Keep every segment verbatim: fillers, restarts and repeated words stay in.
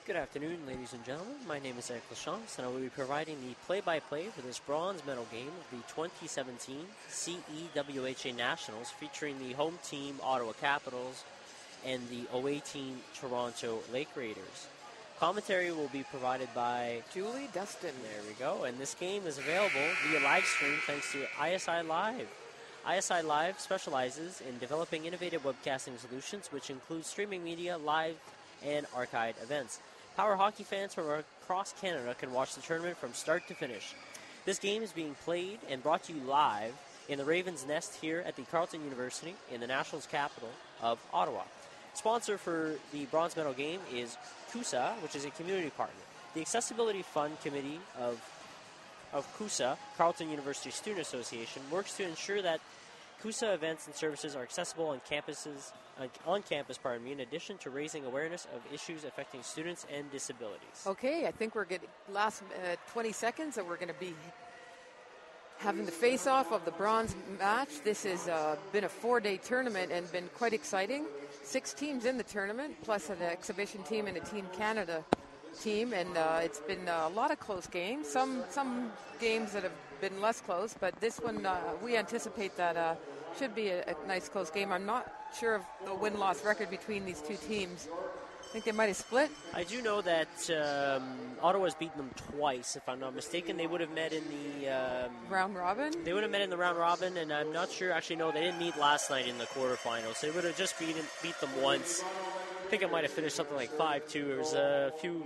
Good afternoon, ladies and gentlemen. My name is Eric Lachance, and I will be providing the play-by-play for this bronze medal game of the twenty seventeen C E W H A Nationals, featuring the home team Ottawa Capitals and the away team Toronto Lake Raiders. Commentary will be provided by Julie Dustin. There we go. And this game is available via live stream thanks to I S I Live. I S I Live specializes in developing innovative webcasting solutions, which include streaming media, live, and archived events. Power hockey fans from across Canada can watch the tournament from start to finish. This game is being played and brought to you live in the Raven's Nest here at the Carleton University in the Nationals capital of Ottawa. Sponsor for the bronze medal game is C U S A, which is a community partner. The Accessibility Fund Committee of, of C U S A, Carleton University Student Association, works to ensure that C U S A events and services are accessible on campuses, uh, on campus, pardon me, in addition to raising awareness of issues affecting students and disabilities. Okay, I think we're getting last uh, twenty seconds, and we're going to be having the face-off of the bronze match. This has uh, been a four-day tournament and been quite exciting. Six teams in the tournament, plus an exhibition team and a Team Canada team, and uh, it's been a lot of close games. Some some games that have been less close, but this one uh, we anticipate that uh, should be a, a nice close game. I'm not sure of the win-loss record between these two teams. I think they might have split. I do know that um, Ottawa's beaten them twice, if I'm not mistaken. They would have met in the um, round robin. They would have met in the round robin, and I'm not sure. Actually, no, they didn't meet last night in the quarterfinals. So they would have just beat beat them once. I think it might have finished something like five two. There was a few,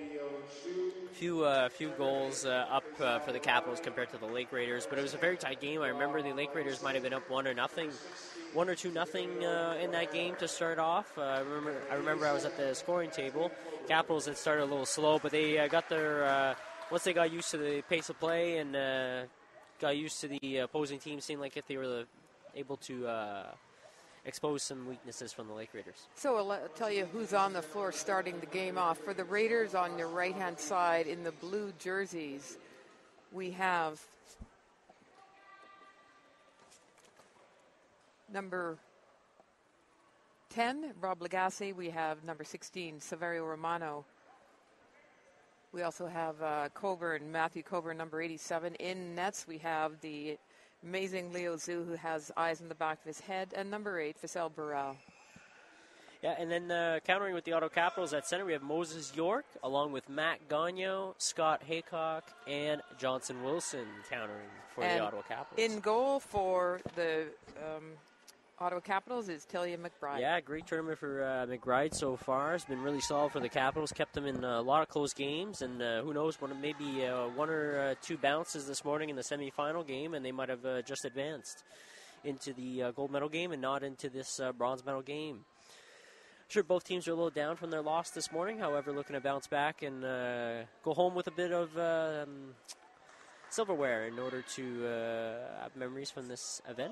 few, uh, few goals uh, up uh, for the Capitals compared to the Lake Raiders, but it was a very tight game. I remember the Lake Raiders might have been up one or nothing. One or two nothing uh, in that game to start off. Uh, I remember. I remember I was at the scoring table. Capitals had started a little slow, but they uh, got their uh, once they got used to the pace of play and uh, got used to the opposing team. Seemed like if they were able to uh, expose some weaknesses from the Lake Raiders. So I'll, I'll tell you who's on the floor starting the game off. For the Raiders on your right-hand side in the blue jerseys, we have number ten, Rob Lagasse. We have number sixteen, Saverio Romano. We also have uh, Coburn, Matthew Coburn, number eighty-seven. In nets, we have the amazing Leo Zhu, who has eyes in the back of his head, and number eight, Faisal Burrell. Yeah, and then uh, countering with the Ottawa Capitals at center, we have Moses York, along with Matt Gagnon, Scott Haycock, and Johnson Wilson countering for and the Ottawa Capitals. In goal for the um, Ottawa Capitals is Talia McBride. Yeah, great tournament for uh, McBride so far. It's been really solid for the Capitals. Kept them in a lot of close games, and uh, who knows, one, maybe uh, one or uh, two bounces this morning in the semifinal game, and they might have uh, just advanced into the uh, gold medal game and not into this uh, bronze medal game. Sure, both teams are a little down from their loss this morning. However, looking to bounce back and uh, go home with a bit of um, silverware in order to uh, have memories from this event.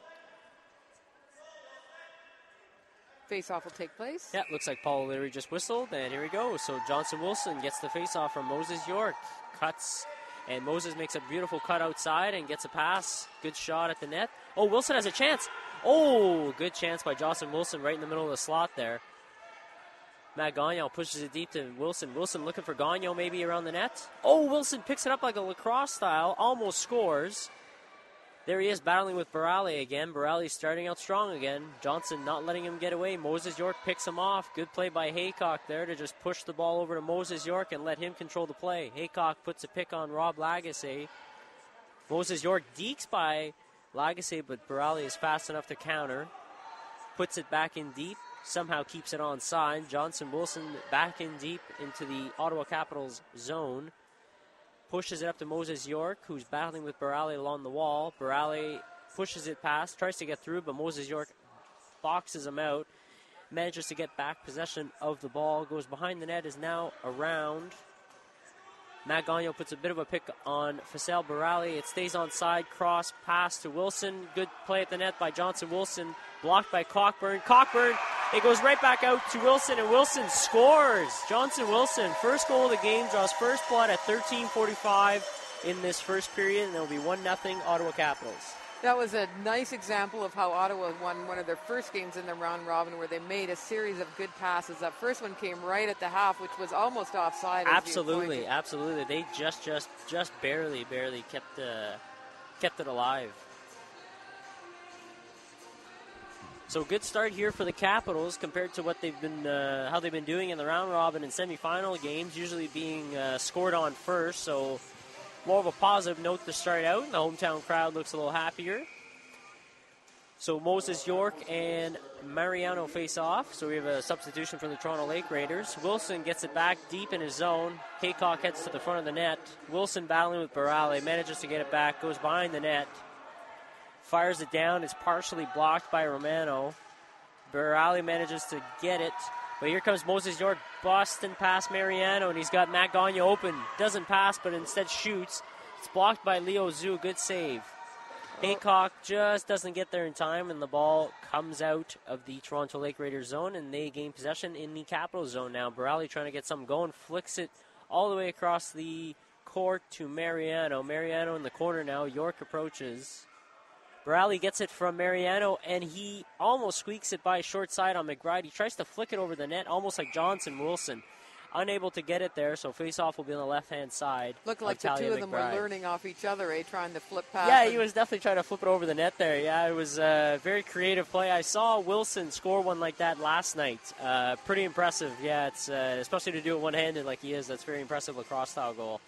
Face-off will take place. Yeah, looks like Paul O'Leary just whistled, and here we go. So Johnson Wilson gets the face-off from Moses York. Cuts, and Moses makes a beautiful cut outside and gets a pass. Good shot at the net. Oh, Wilson has a chance. Oh, good chance by Johnson Wilson right in the middle of the slot there. Matt Gagnon pushes it deep to Wilson. Wilson looking for Gagnon maybe around the net. Oh, Wilson picks it up like a lacrosse style, almost scores. There he is battling with Barale again. Barale starting out strong again. Johnson not letting him get away. Moses York picks him off. Good play by Haycock there to just push the ball over to Moses York and let him control the play. Haycock puts a pick on Rob Lagasse. Moses York dekes by Lagasse, but Barale is fast enough to counter. Puts it back in deep. Somehow keeps it on side. Johnson Wilson back in deep into the Ottawa Capitals zone. Pushes it up to Moses York, who's battling with Barale along the wall. Barale pushes it past, tries to get through, but Moses York boxes him out. Manages to get back possession of the ball. Goes behind the net, is now around. Matt Gagnon puts a bit of a pick on Faisal Barale. It stays on side, cross, pass to Wilson. Good play at the net by Johnson Wilson. Blocked by Cockburn. Cockburn, it goes right back out to Wilson, and Wilson scores. Johnson Wilson, first goal of the game, draws first blood at thirteen forty-five in this first period, and it'll be one nothing Ottawa Capitals. That was a nice example of how Ottawa won one of their first games in the round robin, where they made a series of good passes. That first one came right at the half, which was almost offside. Absolutely, absolutely. They just, just, just barely, barely kept uh, kept it alive. So good start here for the Capitals compared to what they've been, uh, how they've been doing in the round robin and semifinal games, usually being uh, scored on first. So more of a positive note to start out. The hometown crowd looks a little happier. So Moses York and Mariano face off. So we have a substitution for the Toronto Lake Raiders. Wilson gets it back deep in his zone. Haycock heads to the front of the net. Wilson battling with Barale, manages to get it back, goes behind the net. Fires it down. It's partially blocked by Romano. Barale manages to get it. But here comes Moses York busting past Mariano, and he's got Matt Gagne open. Doesn't pass, but instead shoots. It's blocked by Leo Zhu. Good save. Haycock just doesn't get there in time, and the ball comes out of the Toronto Lake Raiders zone, and they gain possession in the Capital zone now. Barale trying to get something going, flicks it all the way across the court to Mariano. Mariano in the corner now. York approaches. Barale gets it from Mariano, and he almost squeaks it by short side on McBride. He tries to flick it over the net, almost like Johnson Wilson. Unable to get it there, so face-off will be on the left-hand side. Looked like the two of them were learning off each other, eh, trying to flip past. Yeah, he was definitely trying to flip it over the net there. Yeah, it was a very creative play. I saw Wilson score one like that last night. Uh, pretty impressive. Yeah, it's uh, especially to do it one-handed like he is. That's very impressive lacrosse-style goal.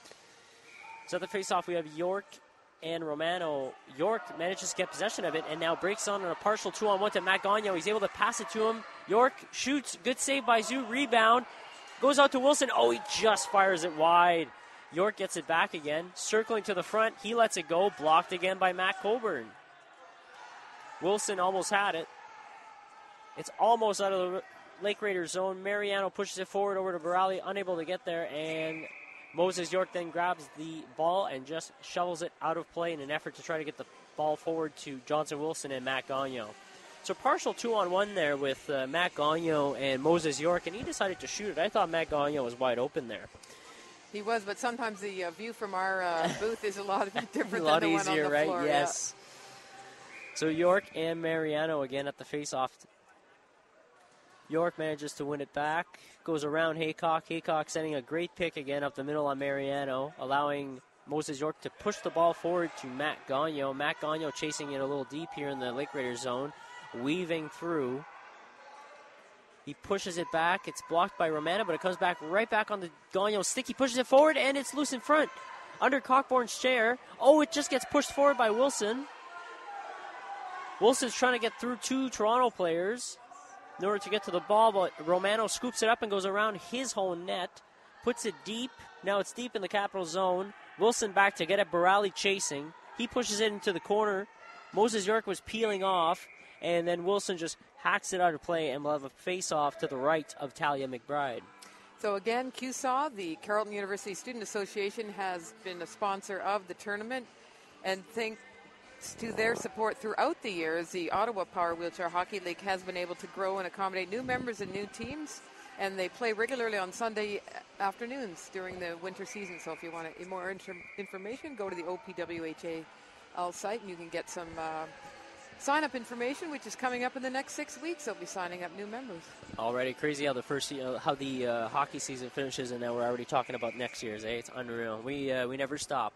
So at the face-off, we have York and Romano. York manages to get possession of it and now breaks on a partial two-on-one to Matt Gagnon. He's able to pass it to him. York shoots. Good save by Zhu. Rebound. Goes out to Wilson. Oh, he just fires it wide. York gets it back again. Circling to the front. He lets it go. Blocked again by Matt Colburn. Wilson almost had it. It's almost out of the Lake Raiders zone. Mariano pushes it forward over to Barale. Unable to get there. And Moses York then grabs the ball and just shovels it out of play in an effort to try to get the ball forward to Johnson Wilson and Matt Gagnon. So partial two-on-one there with uh, Matt Gagnon and Moses York, and he decided to shoot it. I thought Matt Gagnon was wide open there. He was, but sometimes the uh, view from our uh, booth is a lot different a lot than the easier, one on the right? floor. Yes. Yeah. So York and Mariano again at the face-off. York manages to win it back. Goes around Haycock. Haycock sending a great pick again up the middle on Mariano, allowing Moses York to push the ball forward to Matt Gagnon. Matt Gagnon chasing it a little deep here in the Lake Raiders zone. Weaving through. He pushes it back. It's blocked by Romano, but it comes back right back on the Gagnon stick. He pushes it forward, and it's loose in front. Under Cockborn's chair. Oh, it just gets pushed forward by Wilson. Wilson's trying to get through two Toronto players in order to get to the ball, but Romano scoops it up and goes around his own net. Puts it deep. Now it's deep in the Capital zone. Wilson back to get it. Barale chasing. He pushes it into the corner. Moses York was peeling off. And then Wilson just hacks it out of play, and we'll have a face-off to the right of Talia McBride. So again, Q S A W, the Carleton University Student Association, has been a sponsor of the tournament. And thanks to their support throughout the years, the Ottawa Power Wheelchair Hockey League has been able to grow and accommodate new members and new teams. And they play regularly on Sunday afternoons during the winter season. So if you want more inter- information, go to the O P W H L site, and you can get some Uh, sign-up information, which is coming up in the next six weeks. They'll be signing up new members. Already crazy how the first uh, how the uh, hockey season finishes, and now we're already talking about next year's. Eh? It's unreal. We uh, we never stop.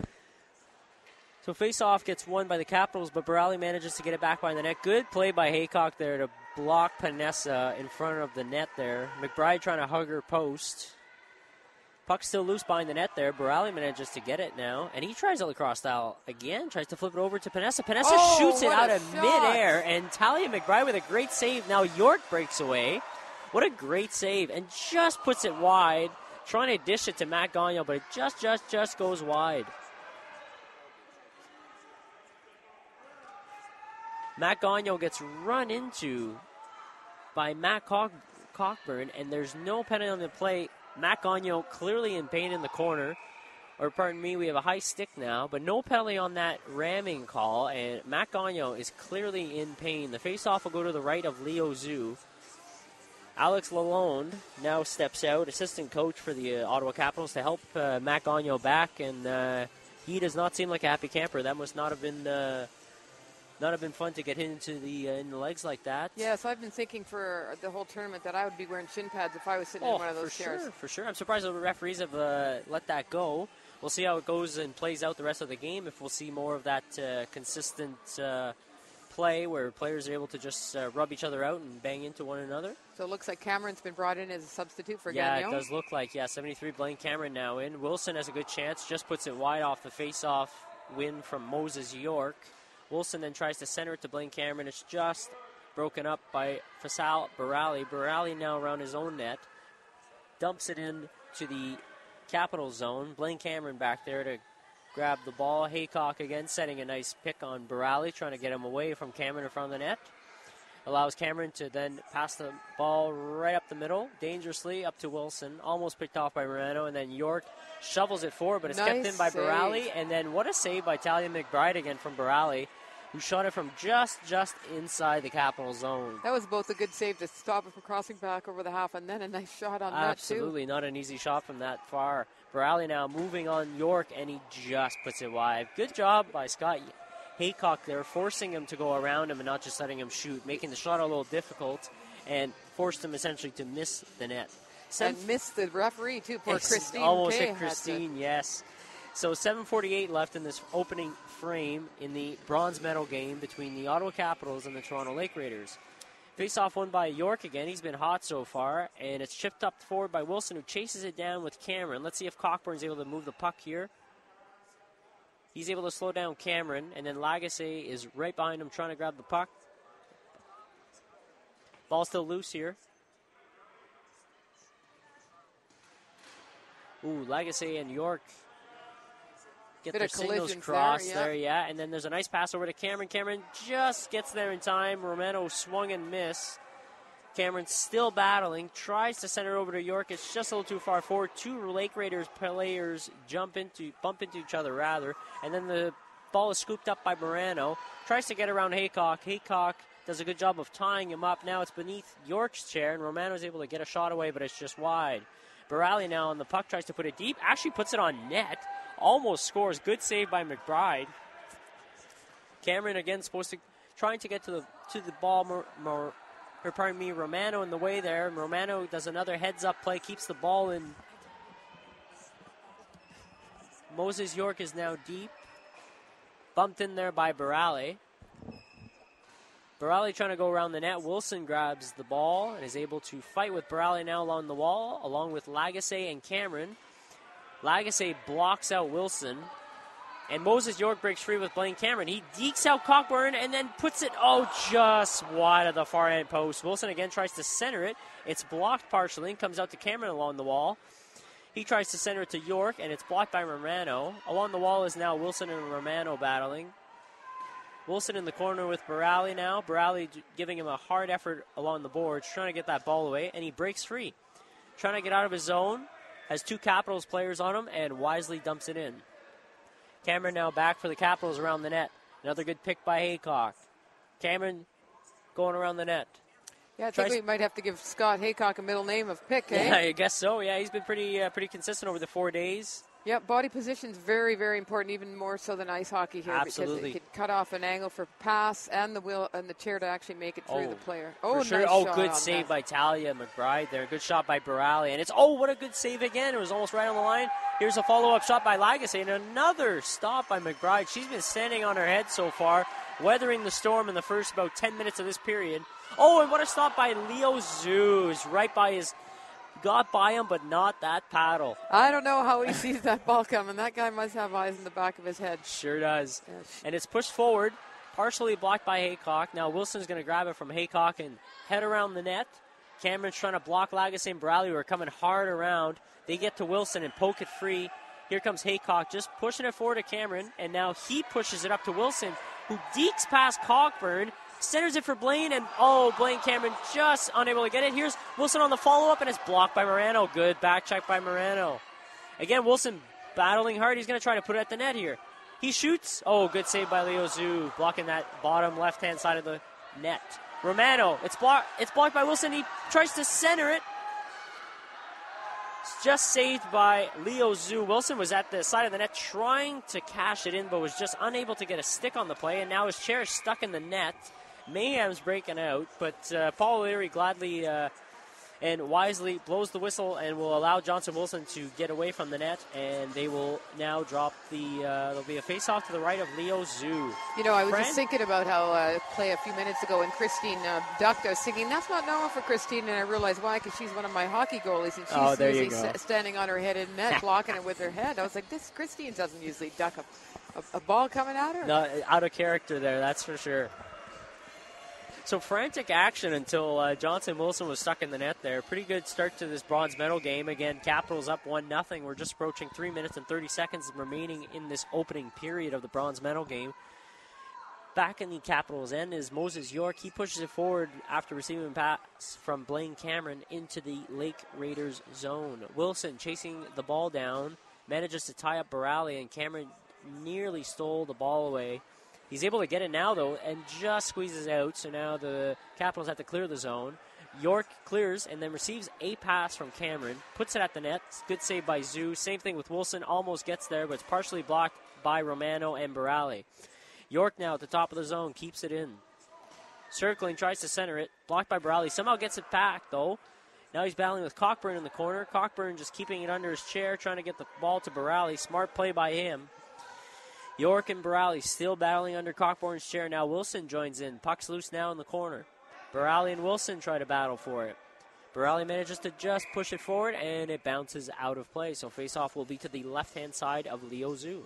So face-off gets won by the Capitals, but Barale manages to get it back by the net. Good play by Haycock there to block Panessa in front of the net there. McBride trying to hug her post. Puck still loose behind the net there. Barale manages to get it now. And he tries a lacrosse style again. Tries to flip it over to Panessa. Panessa oh, shoots it out of shot. midair. And Talia McBride with a great save. Now York breaks away. What a great save. And just puts it wide. Trying to dish it to Matt Gagnon. But it just, just, just goes wide. Matt Gagnon gets run into by Matt Cock- Cockburn. And there's no penalty on the play. Matt Gagnon clearly in pain in the corner. Or pardon me, we have a high stick now, but no penalty on that ramming call, and Matt Gagnon is clearly in pain. The faceoff will go to the right of Leo Zhu. Alex Lalonde now steps out, assistant coach for the uh, Ottawa Capitals, to help uh, Matt Gagnon back, and uh, he does not seem like a happy camper. That must not have been uh, not have been fun to get hit into the uh, in the legs like that. Yes, I've been thinking for the whole tournament that I would be wearing shin pads if I was sitting oh, in one of those for chairs. Sure, for sure. I'm surprised the referees have uh, let that go. We'll see how it goes and plays out the rest of the game, if we'll see more of that uh, consistent uh, play where players are able to just uh, rub each other out and bang into one another. So it looks like Cameron's been brought in as a substitute for Yeah, Gagnon. it does look like, yeah, seventy-three, Blaine Cameron now in. Wilson has a good chance, just puts it wide off the face-off win from Moses York. Wilson then tries to center it to Blaine Cameron. It's just broken up by Fasal Barali. Barali now around his own net. Dumps it in to the Capital zone. Blaine Cameron back there to grab the ball. Haycock again setting a nice pick on Barali, trying to get him away from Cameron in front of the net. Allows Cameron to then pass the ball right up the middle, dangerously up to Wilson. Almost picked off by Moreno, and then York shovels it forward, but it's nice kept in by save. Barali. And then what a save by Talia McBride again from Barali, who shot it from just, just inside the Capital zone. That was both a good save to stop it from crossing back over the half, and then a nice shot on net, too. Absolutely, not an easy shot from that far. Barali now moving on York, and he just puts it wide. Good job by Scott Haycock there, forcing him to go around him and not just letting him shoot, making the shot a little difficult, and forced him essentially to miss the net. And missed the referee, too. Poor Christine almost Kay hit Christine, yes. So seven forty-eight left in this opening frame in the bronze medal game between the Ottawa Capitals and the Toronto Lake Raiders. Face-off won by York again. He's been hot so far, and it's chipped up forward by Wilson, who chases it down with Cameron. Let's see if Cockburn's able to move the puck here. He's able to slow down Cameron, and then Lagasse is right behind him trying to grab the puck. Ball still loose here. Ooh, Lagasse and York get Bit their of signals collisions crossed there, yeah. there, yeah. And then there's a nice pass over to Cameron. Cameron just gets there in time. Romano swung and missed. Cameron still battling, tries to center over to York. It's just a little too far forward. Two Lake Raiders players jump into, bump into each other rather, and then the ball is scooped up by Morano. Tries to get around Haycock. Haycock does a good job of tying him up. Now it's beneath York's chair, and Romano is able to get a shot away, but it's just wide. Barali now on the puck, tries to put it deep. Actually puts it on net. Almost scores. Good save by McBride. Cameron again supposed to trying to get to the to the ball. More, more, or pardon me, Romano in the way there. Romano does another heads-up play, keeps the ball in. Moses York is now deep. Bumped in there by Barali. Barali trying to go around the net. Wilson grabs the ball and is able to fight with Barali now along the wall, along with Lagasse and Cameron. Lagasse blocks out Wilson. And Moses York breaks free with Blaine Cameron. He dekes out Cockburn and then puts it, oh, just wide of the far end post. Wilson again tries to center it. It's blocked partially and comes out to Cameron along the wall. He tries to center it to York, and it's blocked by Romano. Along the wall is now Wilson and Romano battling. Wilson in the corner with Barali now. Barali giving him a hard effort along the boards, trying to get that ball away, and he breaks free. Trying to get out of his zone. Has two Capitals players on him, and wisely dumps it in. Cameron now back for the Capitals around the net. Another good pick by Haycock. Cameron going around the net. Yeah, I think Tries we might have to give Scott Haycock a middle name of Pick, eh? Yeah, I guess so. Yeah, he's been pretty uh, pretty consistent over the four days. Yep, body position's very, very important, even more so than ice hockey here. Absolutely. Because it could cut off an angle for pass and the wheel and the chair to actually make it through Oh, the player. For Oh, sure. nice Oh, shot good on save that. by Talia McBride there. Good shot by Barali. And it's, oh, what a good save again. It was almost right on the line. Here's a follow-up shot by Lagasse and another stop by McBride. She's been standing on her head so far, weathering the storm in the first about ten minutes of this period. Oh, and what a stop by Leo Zeus. Right by his, got by him, but not that paddle. I don't know how he sees that ball coming. That guy must have eyes in the back of his head. Sure does. Yes. And it's pushed forward, partially blocked by Haycock. Now Wilson's going to grab it from Haycock and head around the net. Cameron's trying to block Lagasse and Barali, who are coming hard around. They get to Wilson and poke it free. Here comes Haycock just pushing it forward to Cameron, and now he pushes it up to Wilson, who dekes past Cockburn, centers it for Blaine, and oh, Blaine Cameron just unable to get it. Here's Wilson on the follow-up, and it's blocked by Morano. Good back check by Morano. Again, Wilson battling hard. He's going to try to put it at the net here. He shoots. Oh, good save by Leo Zhu, blocking that bottom left-hand side of the net. Romano, it's, block, it's blocked by Wilson. He tries to center it. It's just saved by Leo Zhu. Wilson was at the side of the net trying to cash it in, but was just unable to get a stick on the play, and now his chair is stuck in the net. Mayhem's breaking out, but uh, Paul O'Leary gladly uh, and wisely blows the whistle and will allow Johnson Wilson to get away from the net, and they will now drop the, uh, there'll be a face-off to the right of Leo Zhu. You know, I was Fran? just thinking about how uh, play a few minutes ago when Christine uh, ducked, I was thinking, that's not normal for Christine, and I realized why, because she's one of my hockey goalies, and she's Oh, there you usually go. s- standing on her head in net, blocking it with her head. I was like, this Christine doesn't usually duck a, a, a ball coming at her. No, out of character there, that's for sure. So frantic action until uh, Johnson Wilson was stuck in the net there. Pretty good start to this bronze medal game. Again, Capitals up one nothing. We're just approaching three minutes and thirty seconds remaining in this opening period of the bronze medal game. Back in the Capitals' end is Moses York. He pushes it forward after receiving a pass from Blaine Cameron into the Lake Raiders zone. Wilson chasing the ball down, manages to tie up Barali, and Cameron nearly stole the ball away. He's able to get it now, though, and just squeezes out. So now the Capitals have to clear the zone. York clears and then receives a pass from Cameron. Puts it at the net. Good save by Zhu. Same thing with Wilson. Almost gets there, but it's partially blocked by Romano and Barali. York now at the top of the zone. Keeps it in. Circling, tries to center it. Blocked by Barali. Somehow gets it back, though. Now he's battling with Cockburn in the corner. Cockburn just keeping it under his chair, trying to get the ball to Barali. Smart play by him. York and Barali still battling under Cockburn's chair. Now Wilson joins in. Puck's loose now in the corner. Barali and Wilson try to battle for it. Barali manages to just push it forward, and it bounces out of play. So face-off will be to the left-hand side of Leo Zhu.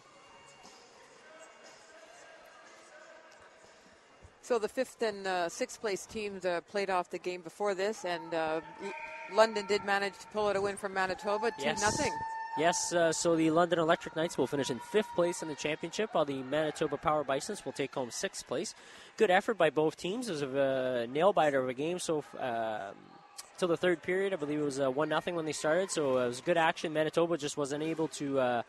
So the fifth and uh, sixth place teams uh, played off the game before this, and uh, L- London did manage to pull out a win from Manitoba, two Yes. nothing. Yes, uh, so the London Electric Knights will finish in fifth place in the championship, while the Manitoba Power Bisons will take home sixth place. Good effort by both teams. It was a uh, nail-biter of a game, so uh, till the third period, I believe it was uh, one nothing when they started, so it was good action. Manitoba just wasn't able to uh,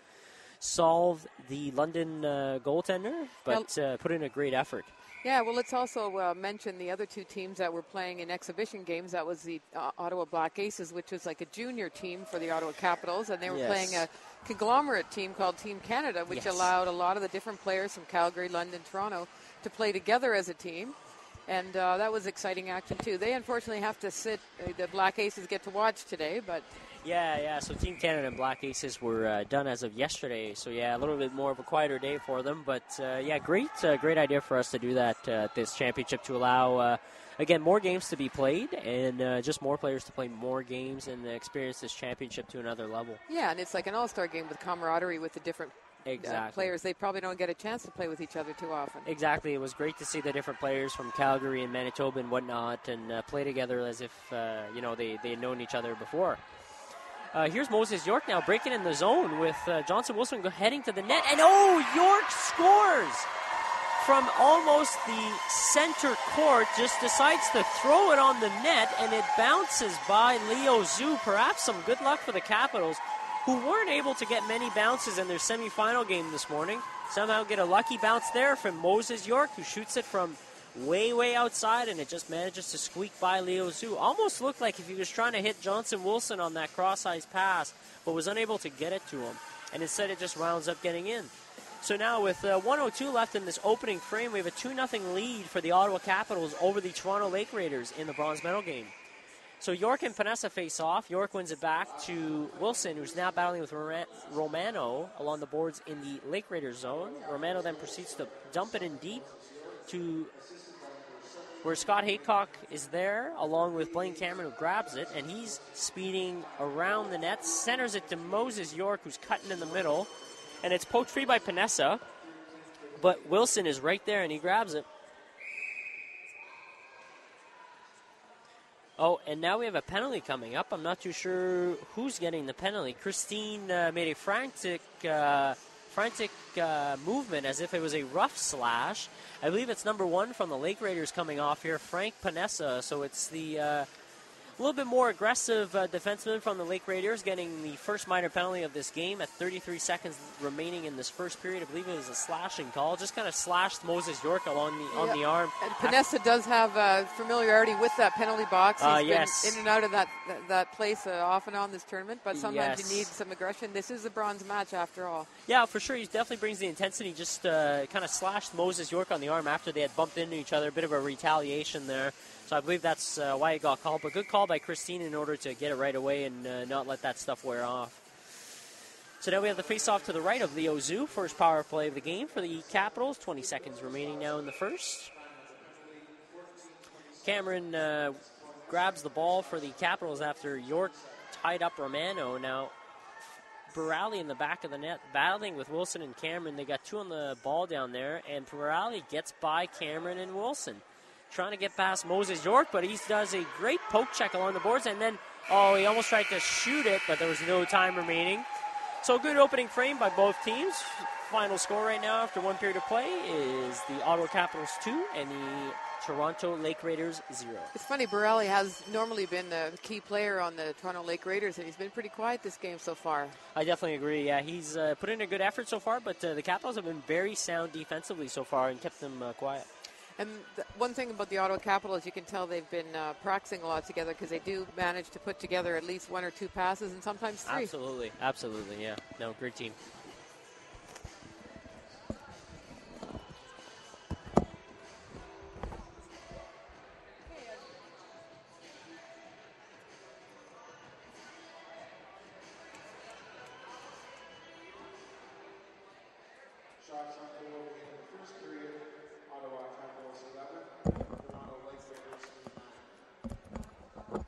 solve the London uh, goaltender, but uh, put in a great effort. Yeah, well, let's also uh, mention the other two teams that were playing in exhibition games. That was the uh, Ottawa Black Aces, which was like a junior team for the Ottawa Capitals, and they were Yes. playing a conglomerate team called Team Canada, which Yes. allowed a lot of the different players from Calgary, London, Toronto to play together as a team. And uh, that was exciting action, too. They unfortunately have to sit. Uh, the Black Aces get to watch today, but... Yeah, yeah, so Team Canada and Black Aces were uh, done as of yesterday. So, yeah, a little bit more of a quieter day for them. But, uh, yeah, great uh, great idea for us to do that uh, at this championship to allow, uh, again, more games to be played and uh, just more players to play more games and experience this championship to another level. Yeah, and it's like an all-star game with camaraderie with the different Exactly. uh, players. They probably don't get a chance to play with each other too often. Exactly. It was great to see the different players from Calgary and Manitoba and whatnot and uh, play together as if, uh, you know, they, they had known each other before. Uh, here's Moses York now breaking in the zone with uh, Johnson Wilson heading to the net. And, oh, York scores from almost the center court. Just decides to throw it on the net, and it bounces by Leo Zhu. Perhaps some good luck for the Capitals, who weren't able to get many bounces in their semifinal game this morning. Somehow get a lucky bounce there from Moses York, who shoots it from way, way outside, and it just manages to squeak by Leo Zhu. Almost looked like if he was trying to hit Johnson Wilson on that cross-ice pass, but was unable to get it to him. And instead it just rounds up getting in. So now with uh, one oh two left in this opening frame, we have a two nothing lead for the Ottawa Capitals over the Toronto Lake Raiders in the bronze medal game. So York and Panessa face off. York wins it back to Wilson, who's now battling with Romano along the boards in the Lake Raiders zone. Romano then proceeds to dump it in deep to where Scott Haycock is there, along with Blaine Cameron, who grabs it, and he's speeding around the net, centers it to Moses York, who's cutting in the middle, and it's poked free by Panessa, but Wilson is right there, and he grabs it. Oh, and now we have a penalty coming up. I'm not too sure who's getting the penalty. Christine uh, made a frantic uh, frantic uh, movement as if it was a rough slash. I believe it's number one from the Lake Raiders coming off here, Frank Panessa. So it's the uh, little bit more aggressive uh, defenseman from the Lake Raiders, getting the first minor penalty of this game at thirty-three seconds remaining in this first period. I believe it was a slashing call. Just kind of slashed Moses York along the on yeah. the arm. And Panessa does have uh, familiarity with that penalty box. He's uh, been yes. in and out of that that, that place uh, off and on this tournament, but sometimes yes. you need some aggression. This is a bronze match after all. Yeah, for sure. He definitely brings the intensity. Just uh, kind of slashed Moses York on the arm after they had bumped into each other. A bit of a retaliation there. So I believe that's uh, why he got called. But good call by Christine in order to get it right away and uh, not let that stuff wear off. So now we have the face-off to the right of Leo Zhu. First power play of the game for the Capitals. twenty seconds remaining now in the first. Cameron uh, grabs the ball for the Capitals after York tied up Romano. Now, Barali in the back of the net battling with Wilson and Cameron. They got two on the ball down there, and Barali gets by Cameron and Wilson. Trying to get past Moses York, but he does a great poke check along the boards, and then, oh, he almost tried to shoot it, but there was no time remaining. So good opening frame by both teams. Final score right now after one period of play is the Ottawa Capitals two and the Toronto Lake Raiders zero. It's funny, Borelli has normally been the key player on the Toronto Lake Raiders, and he's been pretty quiet this game so far. I definitely agree. Yeah, he's uh, put in a good effort so far, but uh, the Capitals have been very sound defensively so far and kept them uh, quiet. And the one thing about the Ottawa Capitals, you can tell they've been uh, practicing a lot together because they do manage to put together at least one or two passes and sometimes three. Absolutely, absolutely, yeah. No, great team. Shots on goal in the first period. Ottawa Capitals eleven, Toronto Lake Raiders nine.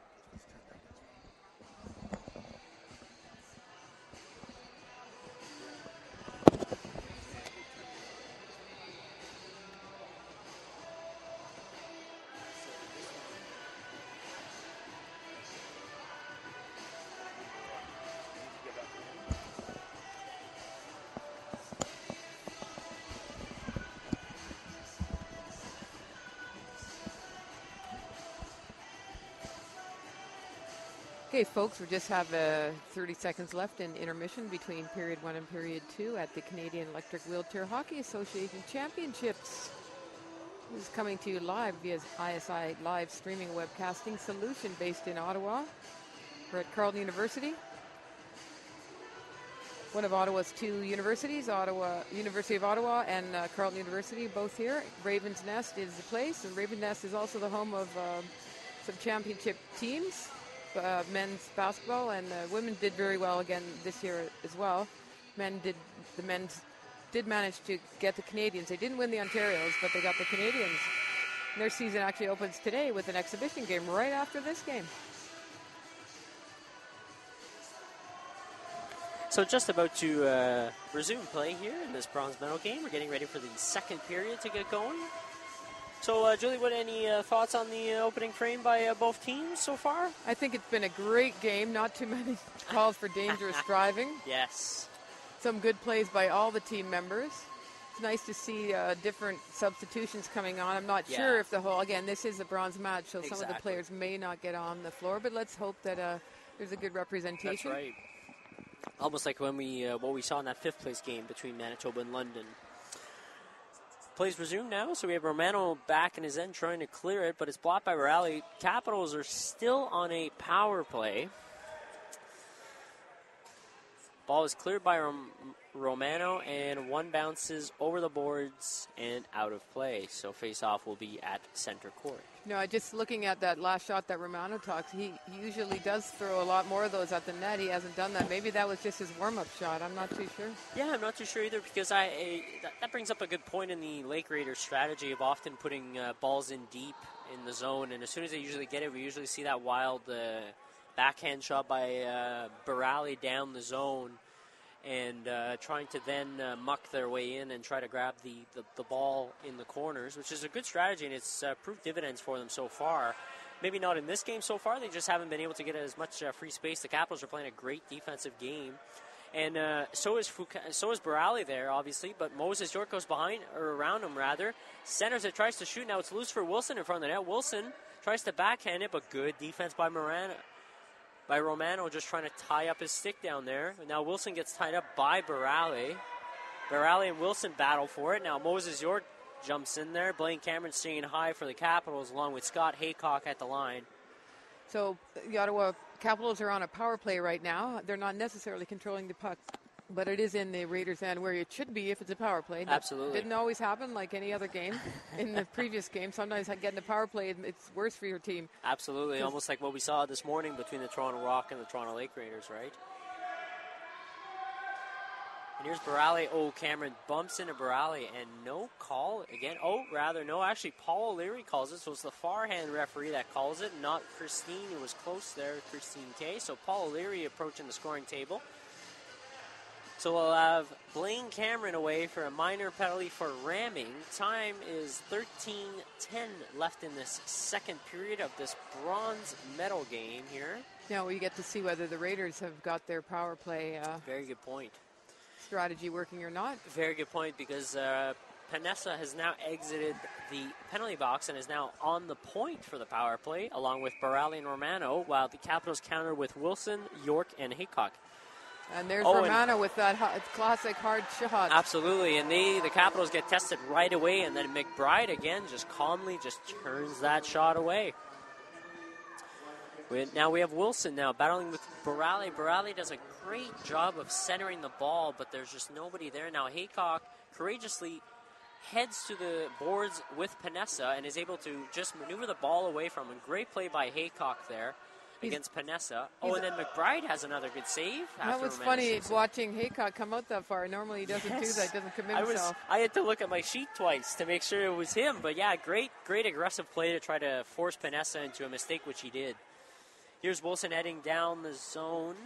Okay, folks, we just have uh, thirty seconds left in intermission between period one and period two at the Canadian Electric Wheelchair Hockey Association Championships. This is coming to you live via I S I live streaming webcasting solution based in Ottawa. We're at Carleton University, one of Ottawa's two universities, Ottawa University of Ottawa and uh, Carleton University, both here. Raven's Nest is the place, and Raven's Nest is also the home of uh, some championship teams. Uh, men's basketball, and uh, women did very well again this year as well. Men did the men's did manage to get the Canadians. They didn't win the Ontarios, but they got the Canadians. And their season actually opens today with an exhibition game right after this game. So just about to uh, resume play here in this bronze medal game. We're getting ready for the second period to get going. So, uh, Julie, what any uh, thoughts on the uh, opening frame by uh, both teams so far? I think it's been a great game. Not too many calls for dangerous driving. Yes. Some good plays by all the team members. It's nice to see uh, different substitutions coming on. I'm not yeah. sure if the whole, again, this is a bronze match, so exactly. some of the players may not get on the floor, but let's hope that uh, there's a good representation. That's right. Almost like when we uh, what we saw in that fifth place game between Manitoba and London. Plays resume now, so we have Romano back in his end trying to clear it, but it's blocked by Raleigh. Capitals are still on a power play. Ball is cleared by Rom- Romano, and one bounces over the boards and out of play. So face-off will be at center court. No, I just looking at that last shot that Romano talks, he, he usually does throw a lot more of those at the net. He hasn't done that. Maybe that was just his warm-up shot. I'm not too sure. Yeah, I'm not too sure either, because I, I that, that brings up a good point in the Lake Raiders' strategy of often putting uh, balls in deep in the zone, and as soon as they usually get it, we usually see that wild uh, backhand shot by uh, Barali down the zone, and uh, trying to then uh, muck their way in and try to grab the, the, the ball in the corners, which is a good strategy, and it's uh, proved dividends for them so far. Maybe not in this game so far. They just haven't been able to get as much uh, free space. The Capitals are playing a great defensive game, And uh, so is Fuka, so is Borali there, obviously. But Moses York goes behind, or around him, rather. Centers it, tries to shoot. Now it's loose for Wilson in front of the net. Wilson tries to backhand it, but good defense by Morano. By Romano, just trying to tie up his stick down there. Now Wilson gets tied up by Borali. Borali and Wilson battle for it. Now Moses York jumps in there. Blaine Cameron staying high for the Capitals, along with Scott Haycock at the line. So the Ottawa Capitals are on a power play right now. They're not necessarily controlling the puck, but it is in the Raiders' end where it should be if it's a power play. That Absolutely. Didn't always happen like any other game in the previous game. Sometimes getting a power play, it's worse for your team. Absolutely. Almost like what we saw this morning between the Toronto Rock and the Toronto Lake Raiders, right? And here's Borali. Oh, Cameron bumps into Borali, and no call again. Oh, rather, no, actually, Paul O'Leary calls it, so it's the far-hand referee that calls it, not Christine, who was close there, Christine Kay. So Paul O'Leary approaching the scoring table. So we'll have Blaine Cameron away for a minor penalty for ramming. Time is thirteen ten left in this second period of this bronze medal game here. Now we get to see whether the Raiders have got their power play uh, Very good point. strategy working or not. Very good point, because uh, Panessa has now exited the penalty box and is now on the point for the power play, along with Borali and Romano, while the Capitals counter with Wilson, York, and Haycock. And there's Oh, Romano and with that hot, classic hard shot. Absolutely, and they, the Capitals get tested right away, and then McBride again just calmly just turns that shot away. We, now we have Wilson now battling with Borali. Borali does a great job of centering the ball, but there's just nobody there. Now Haycock courageously heads to the boards with Panessa and is able to just maneuver the ball away from him. Great play by Haycock there He's, against Panessa. Oh, and then McBride has another good save. That was Romano funny shoots it. watching Haycock come out that far. Normally he doesn't Yes. do that, doesn't commit I was himself. I had to look at my sheet twice to make sure it was him. But yeah, great, great aggressive play to try to force Panessa into a mistake, which he did. Here's Wilson heading down the zone.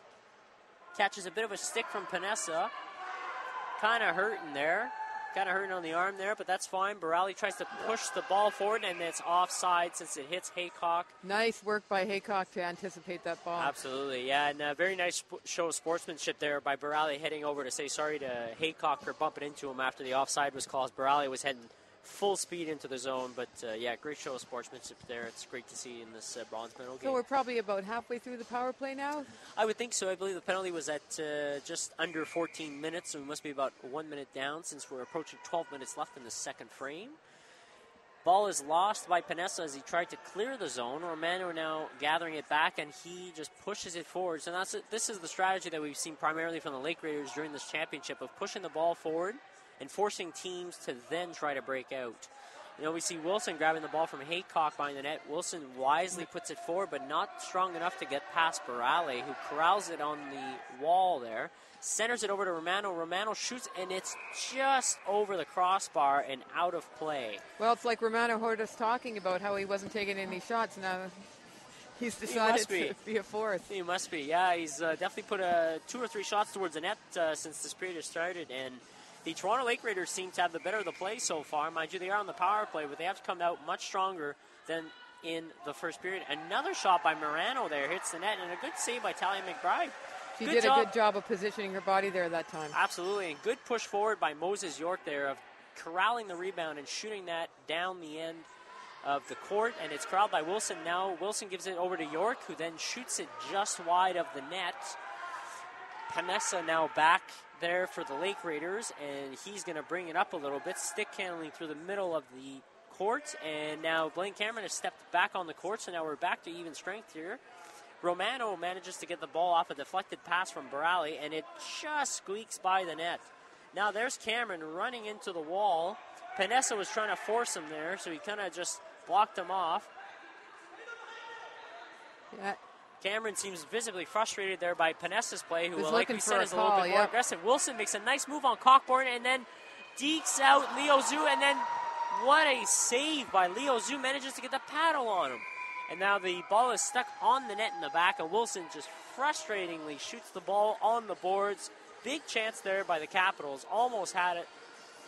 Catches a bit of a stick from Panessa. Kind of hurting there. Kind of hurting on the arm there, but that's fine. Borali tries to push the ball forward, and it's offside since it hits Haycock. Nice work by Haycock to anticipate that ball. Absolutely, yeah, and a very nice sp- show of sportsmanship there by Borali heading over to say sorry to Haycock for bumping into him after the offside was called. Borali was heading full speed into the zone, but uh, yeah, great show of sportsmanship there. It's great to see in this uh, bronze medal game. So we're probably about halfway through the power play now? I would think so. I believe the penalty was at uh, just under fourteen minutes, so we must be about one minute down since we're approaching twelve minutes left in the second frame. Ball is lost by Panessa as he tried to clear the zone. Romano now gathering it back, and he just pushes it forward. So that's it. This is the strategy that we've seen primarily from the Lake Raiders during this championship of pushing the ball forward and forcing teams to then try to break out. You know, we see Wilson grabbing the ball from Haycock behind the net. Wilson wisely puts it forward, but not strong enough to get past Borali, who corrals it on the wall there. Centers it over to Romano. Romano shoots, and it's just over the crossbar and out of play. Well, it's like Romano heard us talking about how he wasn't taking any shots. Now he's decided be. to be a fourth. He must be, yeah. He's uh, definitely put uh, two or three shots towards the net uh, since this period has started, and the Toronto Lake Raiders seem to have the better of the play so far. Mind you, they are on the power play, but they have to come out much stronger than in the first period. Another shot by Morano there hits the net, and a good save by Talia McBride. She good did job. a good job of positioning her body there that time. Absolutely, and good push forward by Moses York there of corralling the rebound and shooting that down the end of the court, and it's corralled by Wilson. Now Wilson gives it over to York, who then shoots it just wide of the net. Panessa now back there for the Lake Raiders, and he's going to bring it up a little bit, stick handling through the middle of the court, and now Blaine Cameron has stepped back on the court, so now we're back to even strength here. Romano manages to get the ball off a deflected pass from Borali, and it just squeaks by the net. Now there's Cameron running into the wall. Panessa was trying to force him there, so he kind of just blocked him off. Yeah. Cameron seems visibly frustrated there by Panessa's play, who, Was like we looking said, for a is a little call, bit more yep. aggressive. Wilson makes a nice move on Cockburn and then dekes out Leo Zhu, and then what a save by Leo Zhu, manages to get the paddle on him. And now the ball is stuck on the net in the back, and Wilson just frustratingly shoots the ball on the boards. Big chance there by the Capitals, almost had it.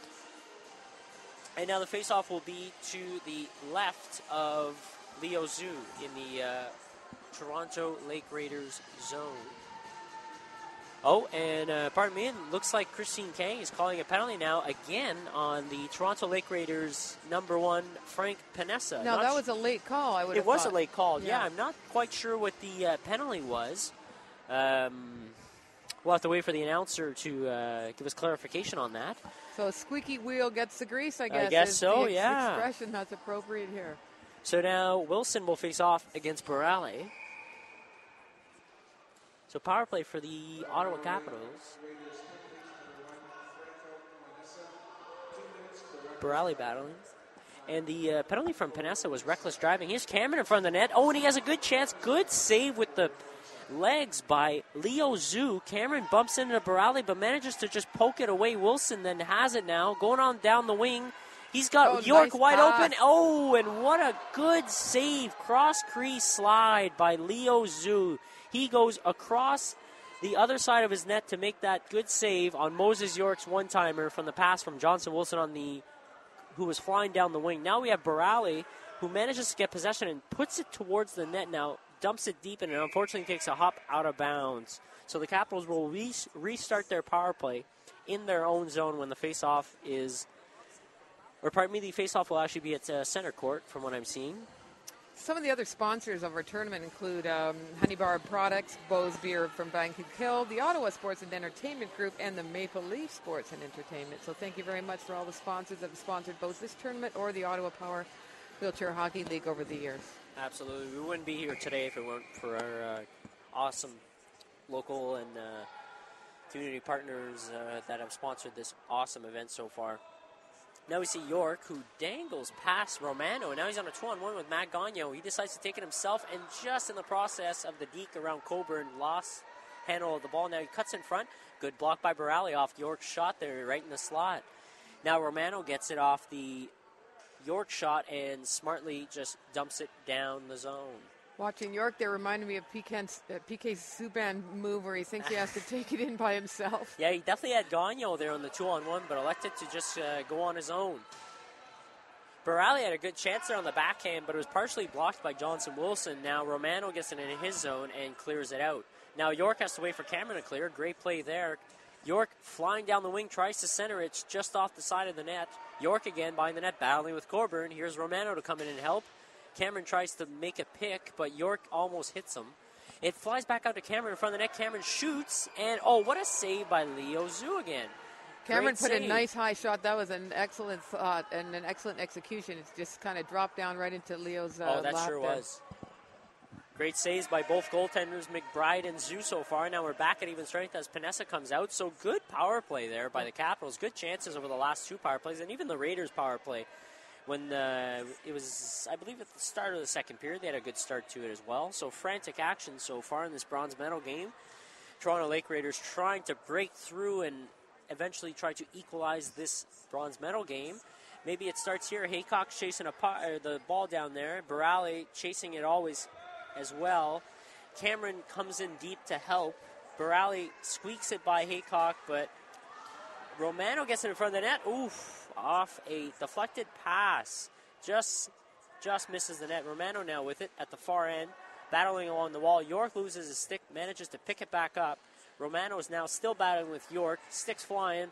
And now the faceoff will be to the left of Leo Zhu in the uh, Toronto Lake Raiders zone. Oh, and uh, pardon me, it looks like Christine Kang is calling a penalty now again on the Toronto Lake Raiders number one, Frank Panessa. No, Not that sh- was a late call, I would It have was thought. a late call, yeah. Yeah. I'm not quite sure what the uh, penalty was. Um, we'll have to wait for the announcer to uh, give us clarification on that. So a squeaky wheel gets the grease, I guess. guess is so, the yeah. expression that's appropriate here. So now Wilson will face off against Borale. So power play for the Ottawa Capitals. Borale battling. And the uh, penalty from Panessa was reckless driving. Here's Cameron in front of the net. Oh, and he has a good chance. Good save with the legs by Leo Zhu. Cameron bumps into Borale, but manages to just poke it away. Wilson then has it now. Going on down the wing. He's got Oh, York nice wide pass. open. Oh, and what a good save. Cross-crease slide by Leo Zhu. He goes across the other side of his net to make that good save on Moses York's one-timer from the pass from Johnson Wilson on the who was flying down the wing. Now we have Borale, who manages to get possession and puts it towards the net now, dumps it deep, and it unfortunately takes a hop out of bounds. So the Capitals will re- restart their power play in their own zone when the face-off is, or pardon me, the face-off will actually be at uh, center court from what I'm seeing. Some of the other sponsors of our tournament include um, Honey Bar Products, Bose Beer from Vancouver Hill, the Ottawa Sports and Entertainment Group, and the Maple Leaf Sports and Entertainment. So thank you very much for all the sponsors that have sponsored both this tournament or the Ottawa Power Wheelchair Hockey League over the years. Absolutely. We wouldn't be here today if it weren't for our uh, awesome local and uh, community partners uh, that have sponsored this awesome event so far. Now we see York, who dangles past Romano, and now he's on a two-on-one with Matt Gagnon. He decides to take it himself, and just in the process of the deke around Coburn, lost handle of the ball. Now he cuts in front. Good block by Borale off York's shot there, right in the slot. Now Romano gets it off the York shot and smartly just dumps it down the zone. Watching York, they reminded me of P K, uh, P K Subban move where he thinks he has to take it in by himself. Yeah, he definitely had Gagnon there on the two-on-one, but elected to just uh, go on his own. Borale had a good chance there on the backhand, but it was partially blocked by Johnson Wilson. Now Romano gets it in his zone and clears it out. Now York has to wait for Cameron to clear. Great play there. York flying down the wing, tries to center it. It's just off the side of the net. York again behind the net, battling with Coburn. Here's Romano to come in and help. Cameron tries to make a pick, but York almost hits him. It flies back out to Cameron in front of the net. Cameron shoots, and oh, what a save by Leo Zhu again. Cameron Great put save. a nice high shot. That was an excellent thought and an excellent execution. It's just kind of dropped down right into Leo's uh, Oh, that lap sure there. was. Great saves by both goaltenders, McBride and Zhu so far. Now we're back at even strength as Panessa comes out. So good power play there by the Capitals. Good chances over the last two power plays, and even the Raiders' power play. When uh, it was, I believe, at the start of the second period, they had a good start to it as well. So frantic action so far in this bronze medal game. Toronto Lake Raiders trying to break through and eventually try to equalize this bronze medal game. Maybe it starts here. Haycock's chasing a po- or the ball down there. Borale chasing it always as well. Cameron comes in deep to help. Borale squeaks it by Haycock, but Romano gets it in front of the net. Oof. Off a deflected pass. Just just misses the net. Romano now with it at the far end, battling along the wall. York loses his stick, manages to pick it back up. Romano is now still battling with York. Sticks flying.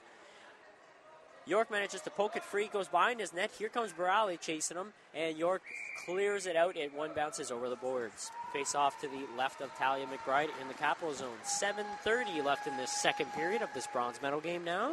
York manages to poke it free, goes behind his net. Here comes Borale chasing him, and York clears it out, and one bounces over the boards. Face off to the left of Talia McBride in the Capital Zone. seven thirty left in this second period of this bronze medal game now.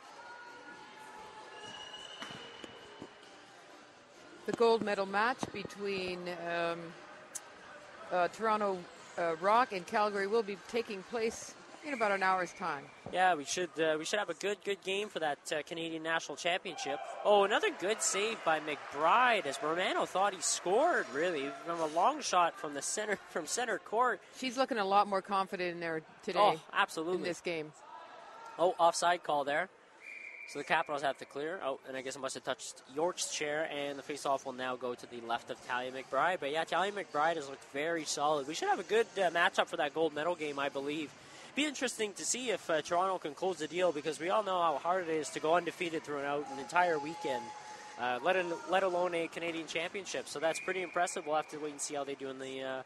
The gold medal match between um, uh, Toronto uh, Rock and Calgary will be taking place in about an hour's time. Yeah, we should uh, we should have a good good game for that uh, Canadian National Championship. Oh, another good save by McBride as Romano thought he scored really from a long shot from the center from center court. She's looking a lot more confident in there today. Oh, absolutely. In this game. Oh, offside call there. So the Capitals have to clear. Oh, and I guess it must have touched York's chair, and the faceoff will now go to the left of Talia McBride. But yeah, Talia McBride has looked very solid. We should have a good uh, matchup for that gold medal game, I believe. Be interesting to see if uh, Toronto can close the deal, because we all know how hard it is to go undefeated throughout an entire weekend, uh, let, al- let alone a Canadian championship. So that's pretty impressive. We'll have to wait and see how they do in the uh,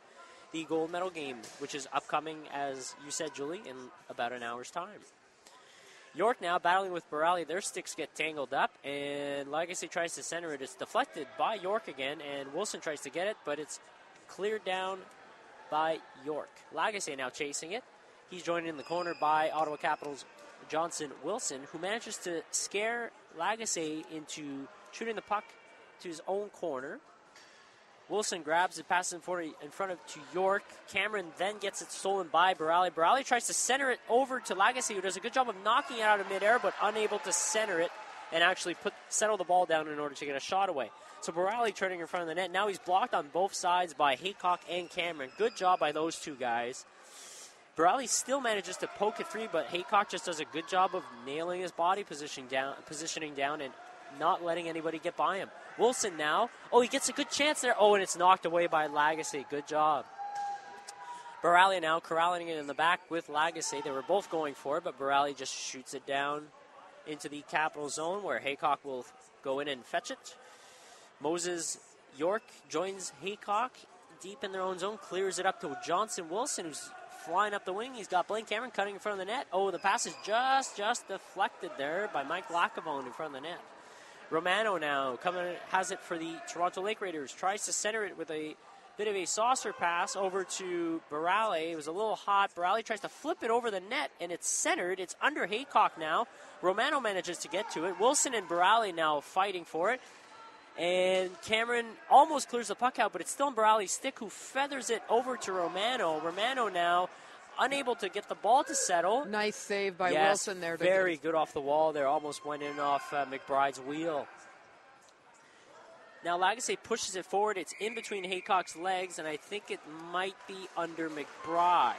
the gold medal game, which is upcoming, as you said, Julie, in about an hour's time. York now battling with Borali. Their sticks get tangled up, and Legacy tries to center it. It's deflected by York again, and Wilson tries to get it, but it's cleared down by York. Legacy now chasing it. He's joined in the corner by Ottawa Capitals' Johnson Wilson, who manages to scare Legacy into shooting the puck to his own corner. Wilson grabs it, passes it forward in front of to York. Cameron then gets it stolen by Borali. Borali tries to center it over to Legacy, who does a good job of knocking it out of midair, but unable to center it and actually put settle the ball down in order to get a shot away. So Borali turning in front of the net. Now he's blocked on both sides by Haycock and Cameron. Good job by those two guys. Borali still manages to poke it free, but Haycock just does a good job of nailing his body positioning down, positioning down and not letting anybody get by him. Wilson now. Oh, he gets a good chance there. Oh, and it's knocked away by Legacy. Good job. Borali now corralling it in the back with Legacy. They were both going for it, but Borali just shoots it down into the Capital zone where Haycock will go in and fetch it. Moses York joins Haycock deep in their own zone, clears it up to Johnson Wilson, who's flying up the wing. He's got Blaine Cameron cutting in front of the net. Oh, the pass is just, just deflected there by Mike Lacavone in front of the net. Romano now coming has it for the Toronto Lake Raiders. Tries to center it with a bit of a saucer pass over to Borali. It was a little hot. Borali tries to flip it over the net, and it's centered. It's under Haycock now. Romano manages to get to it. Wilson and Borali now fighting for it. And Cameron almost clears the puck out, but it's still in Borali's stick, who feathers it over to Romano. Romano now unable to get the ball to settle. Nice save by yes, Wilson there. Very good off the wall there. Almost went in off uh, McBride's wheel. Now Legacy pushes it forward. It's in between Haycock's legs, and I think it might be under McBride.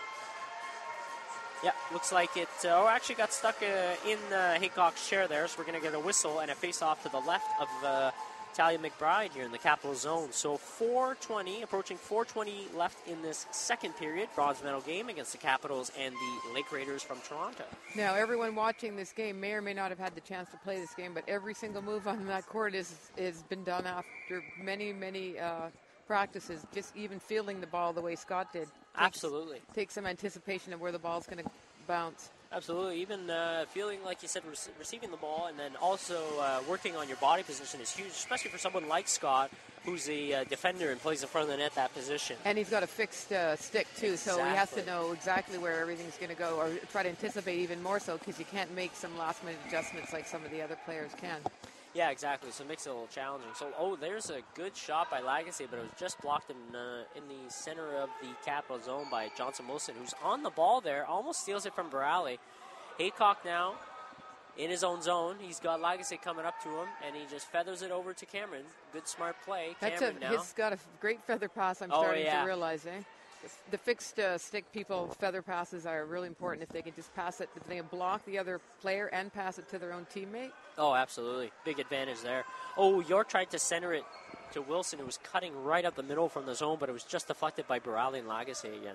Yeah, looks like it uh, oh, actually got stuck uh, in uh, Haycock's chair there, so we're going to get a whistle and a face-off to the left of uh, Talia McBride here in the Capital Zone. So four twenty, approaching four twenty left in this second period. Bronze medal game against the Capitals and the Lake Raiders from Toronto. Now, everyone watching this game may or may not have had the chance to play this game, but every single move on that court is is been done after many, many uh, practices. Just even fielding the ball the way Scott did. Takes, Absolutely. Takes some anticipation of where the ball's going to bounce. Absolutely. Even uh, feeling, like you said, re- receiving the ball and then also uh, working on your body position is huge, especially for someone like Scott, who's a uh, defender and plays in front of the net that position. And he's got a fixed uh, stick, too, exactly. So he has to know exactly where everything's going to go, or try to anticipate even more so, because you can't make some last-minute adjustments like some of the other players can. Yeah, exactly. So it makes it a little challenging. So, oh, there's a good shot by Legacy, but it was just blocked in uh, in the center of the Capital Zone by Johnson Wilson, who's on the ball there, almost steals it from Borali. Haycock now in his own zone. He's got Legacy coming up to him, and he just feathers it over to Cameron. Good, smart play. That's Cameron a, now. He's got a great feather pass, I'm Oh, starting yeah. to realize, eh? The fixed uh, stick people, feather passes are really important if they can just pass it, if they can block the other player and pass it to their own teammate. Oh, absolutely. Big advantage there. Oh, York tried to center it to Wilson, who was cutting right up the middle from the zone, but it was just deflected by Borali and Legacy again.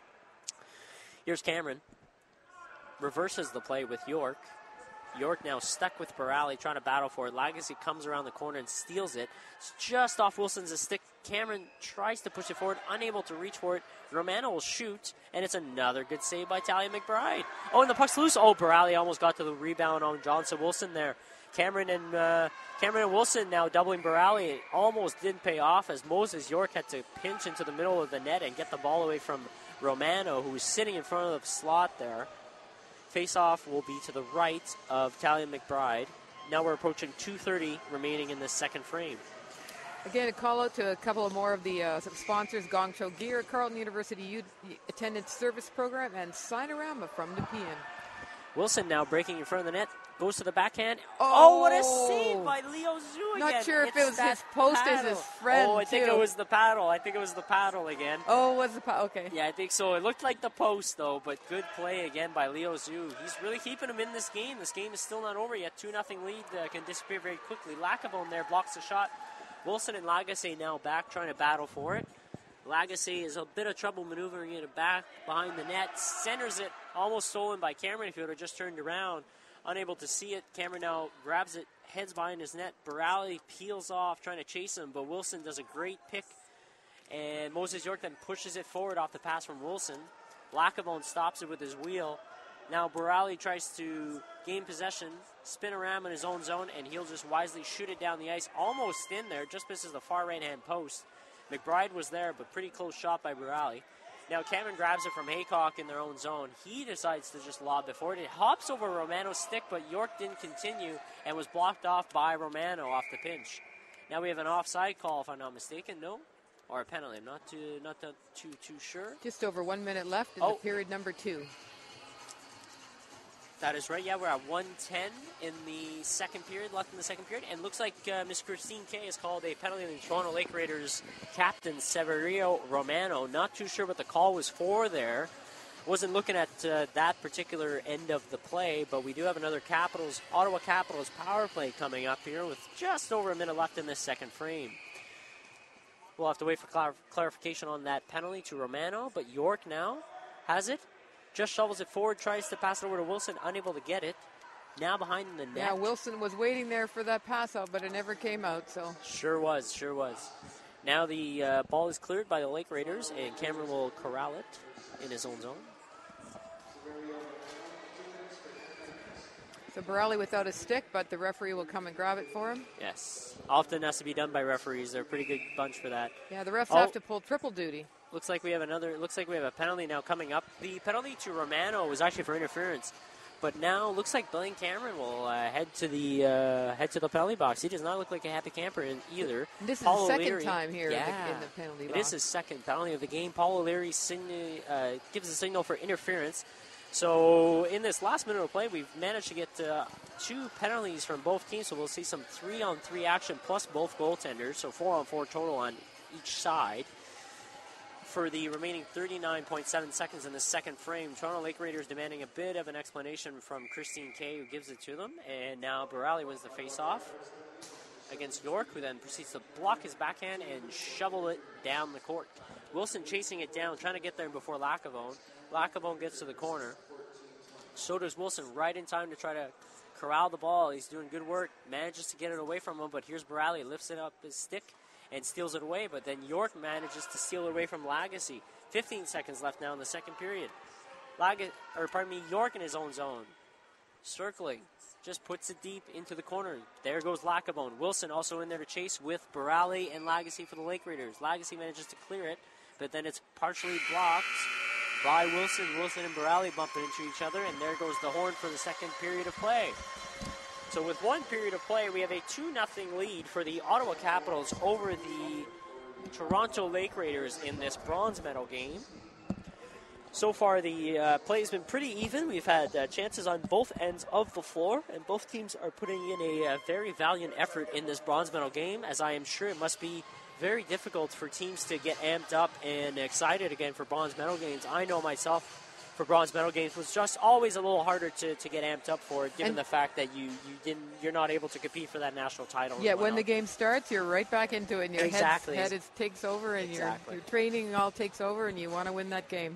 Here's Cameron. Reverses the play with York. York now stuck with Borali, trying to battle for it. Legacy comes around the corner and steals it. It's just off Wilson's stick. Cameron tries to push it forward, unable to reach for it. Romano will shoot, and it's another good save by Talia McBride. Oh, and the puck's loose. Oh, Borali almost got to the rebound on Johnson Wilson there. Cameron and uh, Cameron and Wilson now doubling Borali. It almost didn't pay off as Moses York had to pinch into the middle of the net and get the ball away from Romano, who was sitting in front of the slot there. Face-off will be to the right of Talia McBride. Now we're approaching two thirty remaining in this second frame. Again, a call out to a couple of more of the uh, sponsors, Gong Show Gear, Carleton University Youth Attendance Service Program, and Sinorama from Nepean. Wilson now breaking in front of the net, goes to the backhand. Oh, Oh, what a save by Leo Zhu again. Not sure if It's it was that his post as paddle. his friend, Oh, I think too. it was the paddle. I think it was the paddle again. Oh, was the pa- okay. Yeah, I think so. It looked like the post, though, but good play again by Leo Zhu. He's really keeping him in this game. This game is still not over yet. two nothing lead uh, can disappear very quickly. Lacavone there blocks the shot. Wilson and Legacy now back trying to battle for it. Legacy is a bit of trouble maneuvering it back behind the net. Centers it, almost stolen by Cameron if he would have just turned around. Unable to see it. Cameron now grabs it, heads behind his net. Borali peels off, trying to chase him, but Wilson does a great pick And Moses York then pushes it forward off the pass from Wilson. Lacavone stops it with his wheel. Now Borali tries to gain possession, spin around in his own zone, and he'll just wisely shoot it down the ice, almost in there, just misses the far right-hand post. McBride was there, but pretty close shot by Borali. Now Cameron grabs it from Haycock in their own zone. He decides to just lob it forward. It hops over Romano's stick, but York didn't continue and was blocked off by Romano off the pinch. Now we have an offside call, if I'm not mistaken, no? Or a penalty, I'm not too, not too, too, too sure. Just over one minute left in oh. the period number two. That is right, yeah, we're at one ten in the second period, left in the second period, and looks like uh, Miss Christine Kay has called a penalty on the Toronto Lake Raiders captain, Severio Romano. Not too sure what the call was for there. Wasn't looking at uh, that particular end of the play, but we do have another Capitals, Ottawa Capitals power play coming up here with just over a minute left in this second frame. We'll have to wait for clar- clarification on that penalty to Romano, but York now has it. Just shovels it forward, tries to pass it over to Wilson, unable to get it. Now behind the net. Yeah, Wilson was waiting there for that pass out, but it never came out. So Sure was, sure was. Now the uh, ball is cleared by the Lake Raiders, and Cameron will corral it in his own zone. So Borali without a stick, but the referee will come and grab it for him. Yes. Often has to be done by referees. They're a pretty good bunch for that. Yeah, the refs oh. have to pull triple duty. Looks like we have another. Looks like we have a penalty now coming up. The penalty to Romano was actually for interference, but now looks like Blaine Cameron will uh, head to the uh, head to the penalty box. He does not look like a happy camper in either. This is Paul the second O'Leary, time here yeah, in, the, in the penalty box. It is his second penalty of the game. Paul O'Leary sign- uh, gives a signal for interference. So in this last minute of play, we've managed to get uh, two penalties from both teams. So we'll see some three-on-three action plus both goaltenders. So four-on-four total on each side. For the remaining thirty-nine point seven seconds in the second frame, Toronto Lake Raiders demanding a bit of an explanation from Christine Kay, who gives it to them. And now Borali wins the face-off against York, who then proceeds to block his backhand and shovel it down the court. Wilson chasing it down, trying to get there before Lacavone. Lacavone gets to the corner. So does Wilson, right in time to try to corral the ball. He's doing good work, manages to get it away from him, but here's Borali, lifts it up his stick and steals it away, but then York manages to steal it away from Lagasse. fifteen seconds left now in the second period. Lag- or pardon me, York in his own zone. Circling, just puts it deep into the corner. There goes Lacavone. Wilson also in there to chase with Borali and Lagasse for the Lake Raiders. Lagasse manages to clear it, but then it's partially blocked by Wilson. Wilson and Borali bumping into each other, and there goes the horn for the second period of play. So with one period of play, we have a two nothing lead for the Ottawa Capitals over the Toronto Lake Raiders in this bronze medal game. So far, the uh, play has been pretty even. We've had uh, chances on both ends of the floor, and both teams are putting in a uh, very valiant effort in this bronze medal game, as I am sure it must be very difficult for teams to get amped up and excited again for bronze medal games. I know myself, for bronze medal games, was just always a little harder to, to get amped up for, given and the fact that you, you didn't you're not able to compete for that national title. Yeah, when the game starts, you're right back into it, and your exactly. head, head is, takes over, and exactly. your, your training all takes over, and you want to win that game.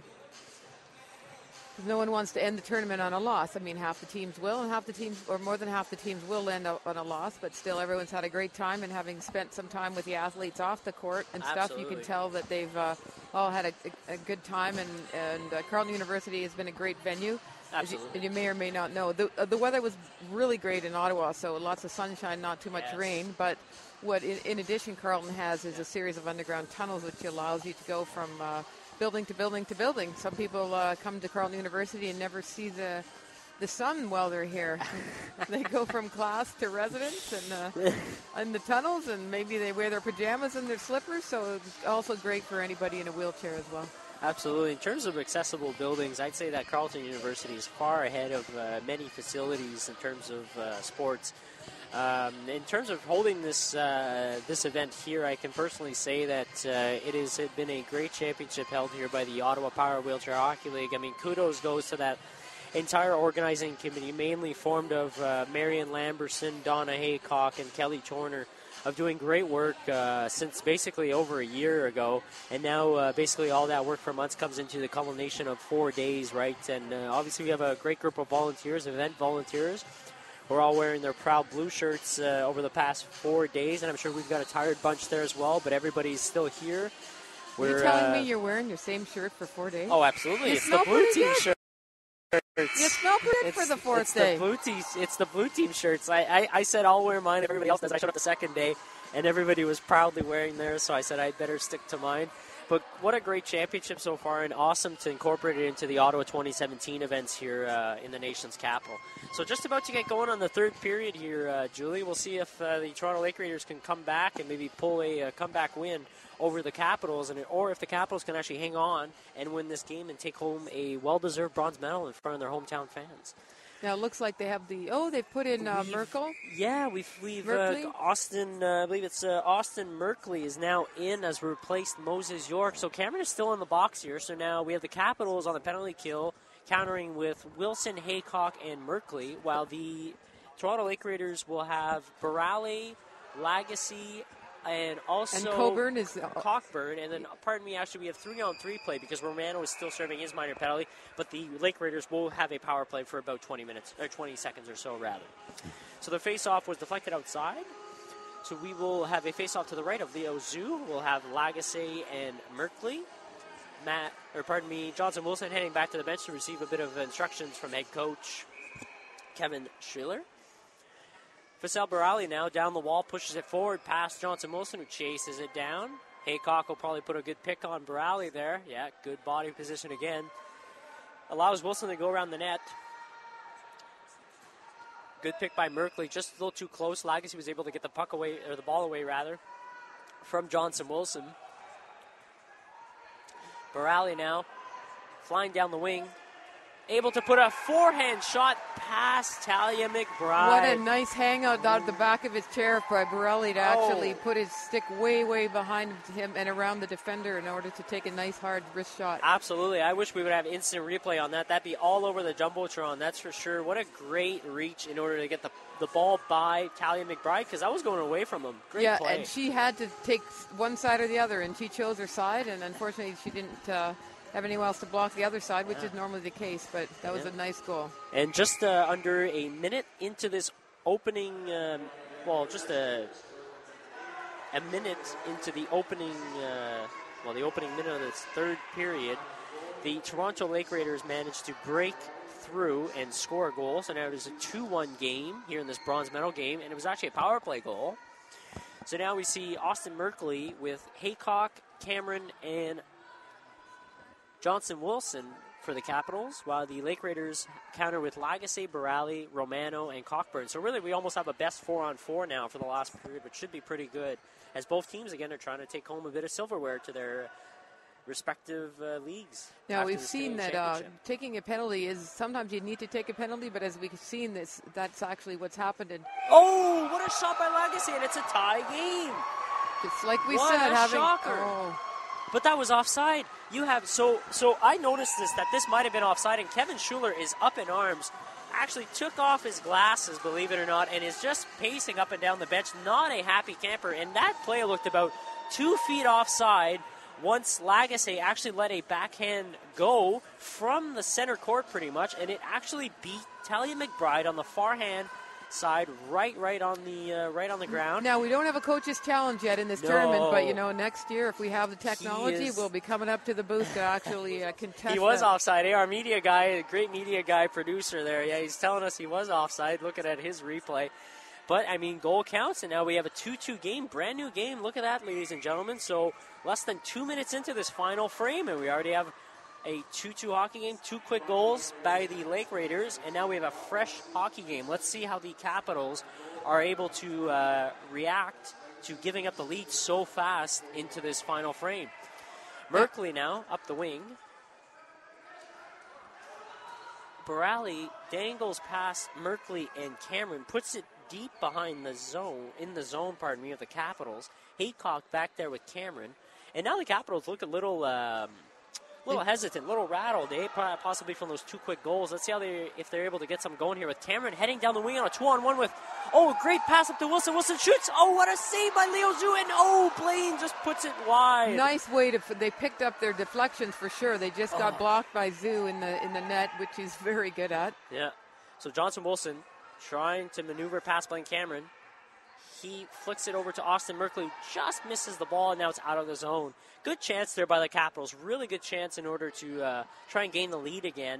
No one wants to end the tournament on a loss. I mean, half the teams will, and half the teams, or more than half the teams will end up on a loss, but still everyone's had a great time, and having spent some time with the athletes off the court and stuff, Absolutely. you can tell that they've uh, all had a, a, a good time, and, and uh, Carleton University has been a great venue. Absolutely. As you, and you may or may not know. The, uh, the weather was really great in Ottawa, so lots of sunshine, not too much yes. rain, but what in, in addition Carleton has is a series of underground tunnels which allows you to go from uh, building to building to building. Some people uh, come to Carleton University and never see the the sun while they're here. They go from class to residence and uh, in the tunnels, and maybe they wear their pajamas and their slippers, so it's also great for anybody in a wheelchair as well. Absolutely. In terms of accessible buildings, I'd say that Carleton University is far ahead of uh, many facilities in terms of uh, sports. Um, in terms of holding this uh, this event here, I can personally say that uh, it has been a great championship held here by the Ottawa Power Wheelchair Hockey League. I mean, kudos goes to that entire organizing committee, mainly formed of uh, Marion Lamberson, Donna Haycock, and Kelly Torner, of doing great work uh, since basically over a year ago. And now uh, basically all that work for months comes into the culmination of four days, right? And uh, obviously we have a great group of volunteers, event volunteers. We're all wearing their proud blue shirts uh, over the past four days, and I'm sure we've got a tired bunch there as well, but everybody's still here Are you telling uh, me you're wearing your same shirt for four days? Oh, absolutely. You it's the blue team good. shirt. You smell good for the fourth it's day. The blue te- it's the blue team shirts. I, I, I said I'll wear mine. Everybody else does. I showed up the second day, and everybody was proudly wearing theirs, so I said I'd better stick to mine. But what a great championship so far, and awesome to incorporate it into the Ottawa twenty seventeen events here uh, in the nation's capital. So just about to get going on the third period here, uh, Julie. We'll see if uh, the Toronto Lake Raiders can come back and maybe pull a, a comeback win over the Capitals, and or if the Capitals can actually hang on and win this game and take home a well-deserved bronze medal in front of their hometown fans. Now it looks like they have the oh they've put in uh, Merkel. Yeah, we've we've uh, Austin. Uh, I believe it's uh, Austin Merkley is now in as replaced Moses York. So Cameron is still in the box here. So now we have the Capitals on the penalty kill, countering with Wilson, Haycock, and Merkley, while the Toronto Lake Raiders will have Barale, Lagasse, and also and Coburn is uh, Cockburn, and then pardon me, actually we have three on three play because Romano is still serving his minor penalty, but the Lake Raiders will have a power play for about twenty minutes or twenty seconds or so rather. So the face-off was deflected outside. So we will have a face-off to the right of Leo Zhu. We'll have Lagasse and Merkley. Matt, or pardon me, Johnson Wilson heading back to the bench to receive a bit of instructions from head coach Kevin Schiller. Faisal Barali now down the wall, pushes it forward past Johnson Wilson, who chases it down. Haycock will probably put a good pick on Barali there. Yeah, good body position again. Allows Wilson to go around the net. Good pick by Merkley, just a little too close. Lagasse was able to get the puck away, or the ball away rather, from Johnson Wilson. Barali now flying down the wing. Able to put a forehand shot past Talia McBride. What a nice hangout out the back of his chair by Borelli to actually oh. put his stick way, way behind him and around the defender in order to take a nice, hard wrist shot. Absolutely. I wish we would have instant replay on that. That'd be all over the Jumbotron, that's for sure. What a great reach in order to get the, the ball by Talia McBride, because I was going away from him. Great yeah, play. and she had to take one side or the other, and she chose her side, and unfortunately she didn't uh, have anyone else to block the other side, which yeah. is normally the case, but that was yeah. a nice goal. And just uh, under a minute into this opening, um, well, just a, a minute into the opening, uh, well, the opening minute of this third period, the Toronto Lake Raiders managed to break through and score a goal. So now it is a two one game here in this bronze medal game, and it was actually a power play goal. So now we see Austin Merkley with Haycock, Cameron, and Johnson Wilson for the Capitals, while the Lake Raiders counter with Lagasse, Barali, Romano, and Cockburn. So really we almost have a best four on four now for the last period, which should be pretty good, as both teams again are trying to take home a bit of silverware to their respective uh, leagues. Now we've seen that uh, taking a penalty is sometimes you need to take a penalty, but as we've seen this, that's actually what's happened. In oh, what a shot by Lagasse, and it's a tie game. It's like we what said, a having shocker. Oh. But that was offside. You have so so. I noticed this that this might have been offside, and Kevin Schuler is up in arms. Actually took off his glasses, believe it or not, and is just pacing up and down the bench. Not a happy camper. And that play looked about two feet offside. Once Lagasse actually let a backhand go from the center court, pretty much, and it actually beat Talia McBride on the far hand side, right, right on the uh, right on the ground. Now we don't have a coach's challenge yet in this no. tournament, but you know next year if we have the technology, is, we'll be coming up to the booth to actually uh, contest. He was that. offside. Hey, our media guy, a great media guy, producer there. Yeah, he's telling us he was offside. Looking at his replay, but I mean goal counts, and now we have a two two game, brand new game. Look at that, ladies and gentlemen. So less than two minutes into this final frame, and we already have a two two hockey game, two quick goals by the Lake Raiders, and now we have a fresh hockey game. Let's see how the Capitals are able to uh, react to giving up the lead so fast into this final frame. Merkley now up the wing. Barali dangles past Merkley and Cameron, puts it deep behind the zone, in the zone, pardon me, of the Capitals. Haycock back there with Cameron. And now the Capitals look a little... Um, A little hesitant, a little rattled, eh? Possibly from those two quick goals. Let's see how they, if they're able to get some going here with Cameron heading down the wing on a two-on-one with, oh, a great pass up to Wilson. Wilson shoots. Oh, what a save by Leo Zhu, and oh, Blaine just puts it wide. Nice way to, they picked up their deflections for sure. They just got oh. blocked by Zhu in the in the net, which he's very good at. Yeah. So Johnson Wilson trying to maneuver past Blaine Cameron. he flicks it over to Austin Merkley, who just misses the ball, and now it's out of the zone. Good chance there by the Capitals. Really good chance in order to uh, try and gain the lead again.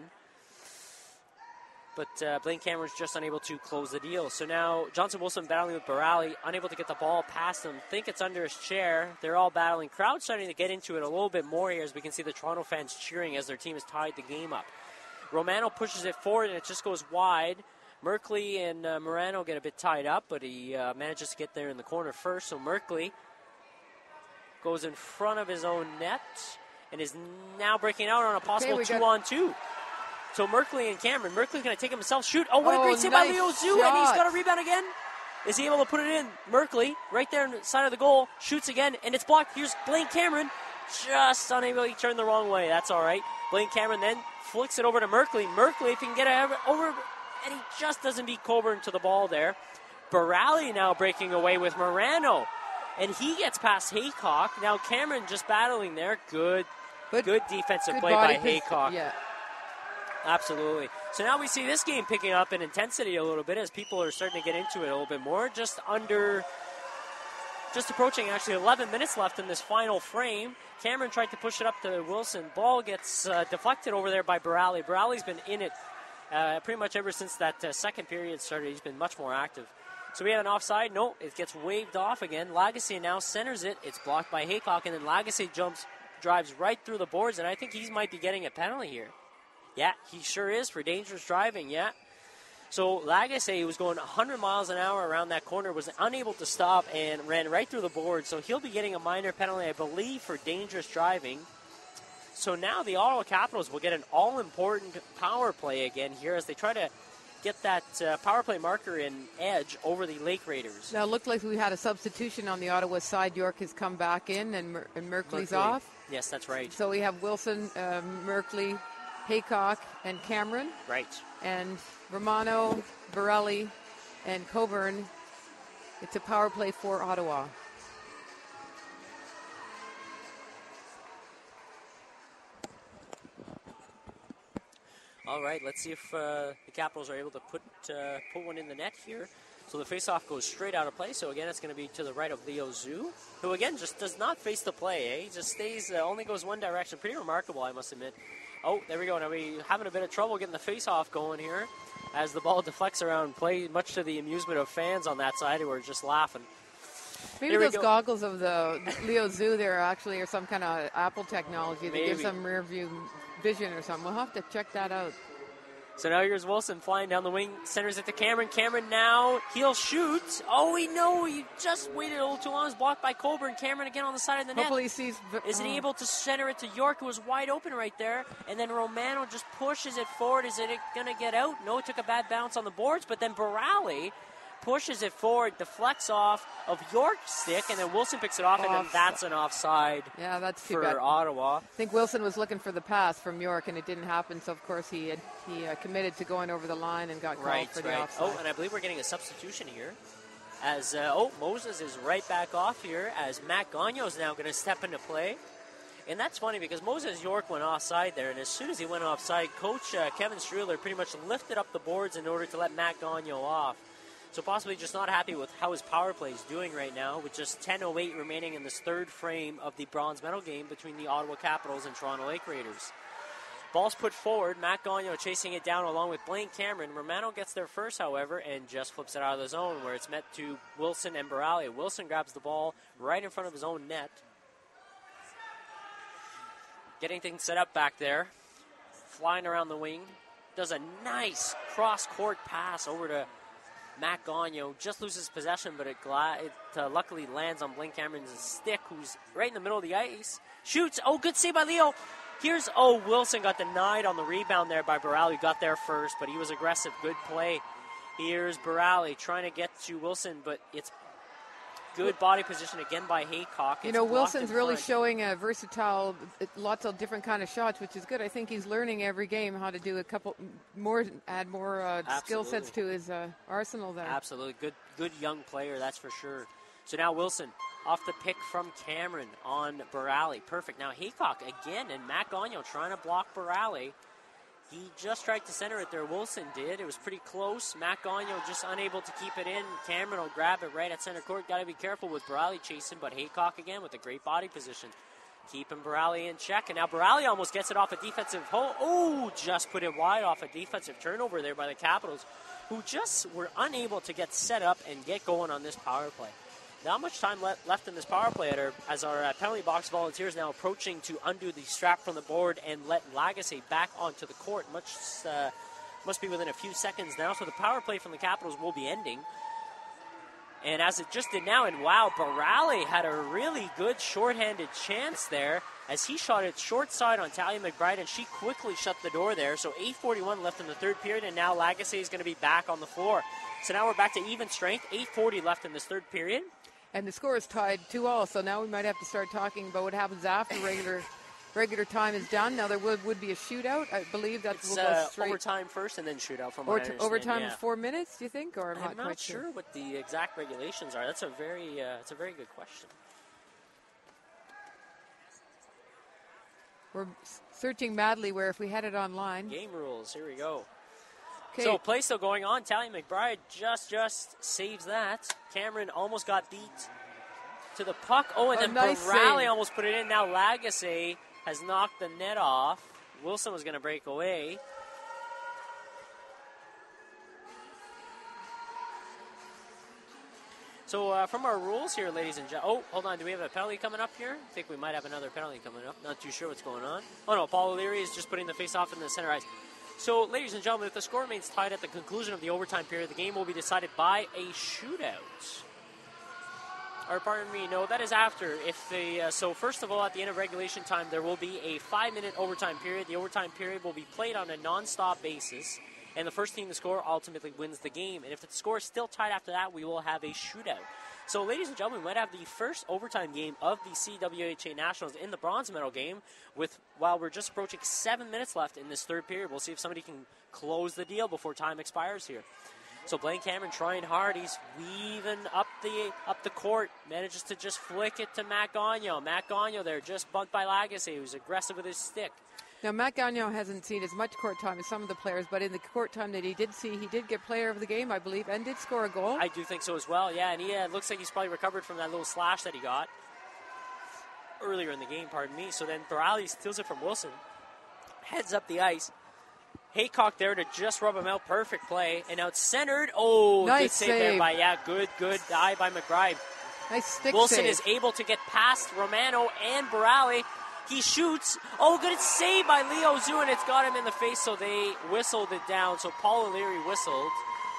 But uh, Blaine Cameron's just unable to close the deal. So now Johnson Wilson battling with Barali, unable to get the ball past him. Think it's under his chair. They're all battling. Crowd starting to get into it a little bit more here as we can see the Toronto fans cheering as their team has tied the game up. Romano pushes it forward and it just goes wide. Merkley and uh, Morano get a bit tied up, but he uh, manages to get there in the corner first. So Merkley goes in front of his own net and is now breaking out on a possible okay, two-on-two. So Merkley and Cameron. Merkley's going to take himself, shoot. Oh, what a oh, great save nice by Leo Zhu, shot. and he's got a rebound again. Is he able to put it in? Merkley, right there on the side of the goal, shoots again, and it's blocked. Here's Blaine Cameron, just unable. He turned the wrong way. That's all right. Blaine Cameron then flicks it over to Merkley. Merkley, if he can get it over, and he just doesn't beat Coburn to the ball there. Barali now breaking away with Morano, and he gets past Haycock. Now Cameron just battling there. Good, But good defensive good play by body pos- Haycock. Yeah. Absolutely. So now we see this game picking up in intensity a little bit as people are starting to get into it a little bit more. Just under, just approaching actually eleven minutes left in this final frame. Cameron tried to push it up to Wilson. Ball gets uh, deflected over there by Barali. Barali's been in it uh, pretty much ever since that uh, second period started. He's been much more active. So we have an offside. No, it gets waved off again. Lagasse now centers it. It's blocked by Haycock, and then Lagasse jumps, drives right through the boards, and I think he might be getting a penalty here. Yeah, he sure is for dangerous driving, yeah. So Lagasse, who was going one hundred miles an hour around that corner, was unable to stop and ran right through the board. So he'll be getting a minor penalty, I believe, for dangerous driving. So now the Ottawa Capitals will get an all-important power play again here as they try to get that uh, power play marker in edge over the Lake Raiders. Now it looked like we had a substitution on the Ottawa side. York has come back in, and, Mer- and Merkley's Merkley. off. Yes, that's right. So we have Wilson, uh, Merkley, Haycock, and Cameron. Right. And Romano, Barelli, and Coburn. It's a power play for Ottawa. All right, let's see if uh, the Capitals are able to put uh, put one in the net here. So the faceoff goes straight out of play. So again, it's going to be to the right of Leo Zhu, who again just does not face the play. Eh? He just stays, uh, only goes one direction. Pretty remarkable, I must admit. Oh, there we go. Now we're having a bit of trouble getting the faceoff going here as the ball deflects around play, much to the amusement of fans on that side who are just laughing. Maybe Here we those go. goggles of the Leo Zhu there actually are some kind of Apple technology that Maybe. gives them rear view vision or something. We'll have to check that out. So now here's Wilson flying down the wing, centers it to Cameron. Cameron now, he'll shoot. Oh, we know he just waited a little too long. It's blocked by Colburn. Cameron again on the side of the net. Hopefully he sees... Isn't he oh. able to center it to York, who was wide open right there? And then Romano just pushes it forward. Is it going to get out? No, it took a bad bounce on the boards. But then Barali pushes it forward, deflects off of York's stick, and then Wilson picks it off, and then that's an offside Yeah, that's too for bad. Ottawa. I think Wilson was looking for the pass from York, and it didn't happen. So, of course, he had, he uh, committed to going over the line and got called Right, for the right. offside. Oh, and I believe we're getting a substitution here. As, uh, oh, Moses is right back off here as Matt Gagnon is now going to step into play. And that's funny because Moses York went offside there, and as soon as he went offside, Coach uh, Kevin Streeler pretty much lifted up the boards in order to let Matt Gagnon off. So possibly just not happy with how his power play is doing right now with just ten oh eight remaining in this third frame of the bronze medal game between the Ottawa Capitals and Toronto Lake Raiders. Ball's put forward. Matt Gagnon chasing it down along with Blaine Cameron. Romano gets there first, however, and just flips it out of the zone where it's met to Wilson and Barali. Wilson grabs the ball right in front of his own net. Getting things set up back there. Flying around the wing. Does a nice cross-court pass over to Matt Gagnon. Just loses possession, but it, gla- it uh, luckily lands on Blaine Cameron's stick, who's right in the middle of the ice. Shoots. Oh, good save by Leo. Here's, oh, Wilson got denied on the rebound there by Barali. Got there first, but he was aggressive. Good play. Here's Barali trying to get to Wilson, but it's good body position again by Haycock. You It's know, blocked Wilson's in really front. showing a versatile, lots of different kind of shots, which is good. I think he's learning every game how to do a couple more, add more uh, skill sets to his uh, arsenal there. Absolutely. Good, good young player, that's for sure. So now Wilson off the pick from Cameron on Barali. Perfect. Now Haycock again, and Matt Gagnon trying to block Barali. He just tried to center it there. Wilson did. It was pretty close. Matt Gagnon just unable to keep it in. Cameron will grab it right at center court. Got to be careful with Borali chasing, but Haycock again with a great body position. Keeping Borali in check. And now Borali almost gets it off a defensive hole. Oh, just put it wide off a defensive turnover there by the Capitals, who just were unable to get set up and get going on this power play. Not much time le- left in this power play as our uh, penalty box volunteers now approaching to undo the strap from the board and let Lagasse back onto the court. Much uh, must be within a few seconds now, so the power play from the Capitals will be ending. And as it just did now, and wow, Borali had a really good shorthanded chance there as he shot it short side on Talia McBride, and she quickly shut the door there. So eight forty-one left in the third period, and now Lagasse is going to be back on the floor. So now we're back to even strength, eight forty left in this third period. And the score is tied two all, so now we might have to start talking about what happens after regular regular time is done. Now there would, would be a shootout. I believe that It's will go uh, straight. overtime first and then shootout from Or what I t- understand, overtime yeah. is four minutes, do you think? Or I'm, I'm not, quite not sure what the exact regulations are. That's a very, uh, it's a very good question. We're searching madly where if we had it online. Game rules, here we go. Okay. So play still going on. Talia McBride just, just saves that. Cameron almost got beat to the puck. Oh, and Oh, then nice Borali save. almost put it in. Now Lagasse has knocked the net off. Wilson was going to break away. So uh, from our rules here, ladies and gentlemen. Oh, hold on. Do we have a penalty coming up here? I think we might have another penalty coming up. Not too sure what's going on. Oh, no. Paul O'Leary is just putting the face-off in the center ice. So, ladies and gentlemen, if the score remains tied at the conclusion of the overtime period, the game will be decided by a shootout. Or pardon me, no, that is after. If the uh, so first of all, at the end of regulation time, there will be a five-minute overtime period. The overtime period will be played on a non-stop basis, and the first team to score ultimately wins the game. And if the score is still tied after that, we will have a shootout. So, ladies and gentlemen, we might have the first overtime game of the C W H A Nationals in the bronze medal game. With while we're just approaching seven minutes left in this third period, we'll see if somebody can close the deal before time expires here. So Blaine Cameron trying hard. He's weaving up the up the court. Manages to just flick it to Matt Gagnon. Matt Gagnon there just bumped by Lagasse, who's aggressive with his stick. Now, Matt Gagnon hasn't seen as much court time as some of the players, but in the court time that he did see, he did get player of the game, I believe, and did score a goal. I do think so as well, yeah. And he uh, looks like he's probably recovered from that little slash that he got earlier in the game, pardon me. So then Borali steals it from Wilson. Heads up the ice. Haycock there to just rub him out. Perfect play. And now it's centered. Oh, nice good save, save there by, yeah, good, good dive by McBride. Nice stick Wilson save. is able to get past Romano and Borali. He shoots. Oh, good save by Leo Zhu, and it's got him in the face, so they whistled it down. So Paul O'Leary whistled.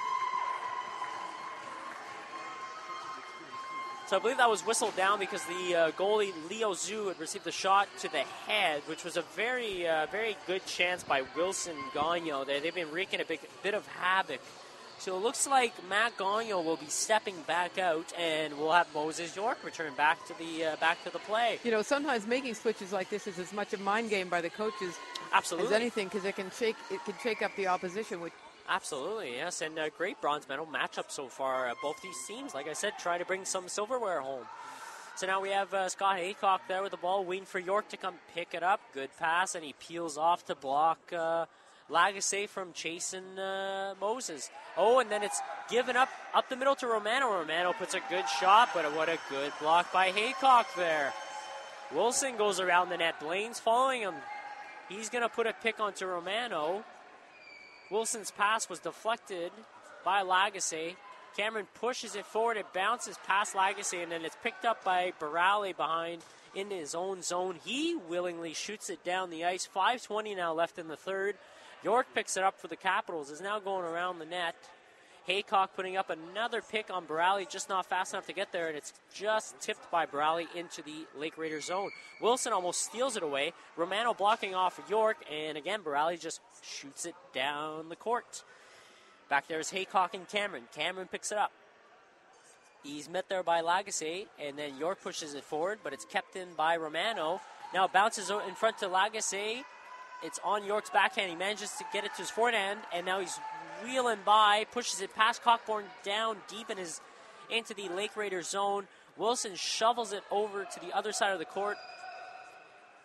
So I believe that was whistled down because the uh, goalie, Leo Zhu, had received the shot to the head, which was a very, uh, very good chance by Wilson Gagnon there. They've been wreaking a big, bit of havoc. So it looks like Matt Gagnon will be stepping back out, and we'll have Moses York return back to the uh, back to the play. You know, sometimes making switches like this is as much a mind game by the coaches Absolutely. as anything, because it can shake it can shake up the opposition. Which Absolutely, yes, and a great bronze medal matchup so far. Uh, both these teams, like I said, try to bring some silverware home. So now we have uh, Scott Haycock there with the ball, waiting for York to come pick it up. Good pass, and he peels off to block uh, Lagasse from chasing uh, Moses. Oh, and then it's given up up the middle to Romano. Romano puts a good shot, but what a good block by Haycock there. Wilson goes around the net. Blaine's following him. He's going to put a pick onto Romano. Wilson's pass was deflected by Lagasse. Cameron pushes it forward. It bounces past Lagasse, and then it's picked up by Borali behind in his own zone. He willingly shoots it down the ice. five twenty now left in the third. York picks it up for the Capitals. Is now going around the net. Haycock putting up another pick on Borali, just not fast enough to get there, and it's just tipped by Borali into the Lake Raiders zone. Wilson almost steals it away. Romano blocking off York, and again, Borali just shoots it down the court. Back there is Haycock and Cameron. Cameron picks it up. He's met there by Lagasse, and then York pushes it forward, but it's kept in by Romano. Now it bounces in front to Lagasse. It's on York's backhand. He manages to get it to his forehand, and now he's wheeling by, pushes it past Cockburn down deep in his into the Lake Raiders zone. Wilson shovels it over to the other side of the court.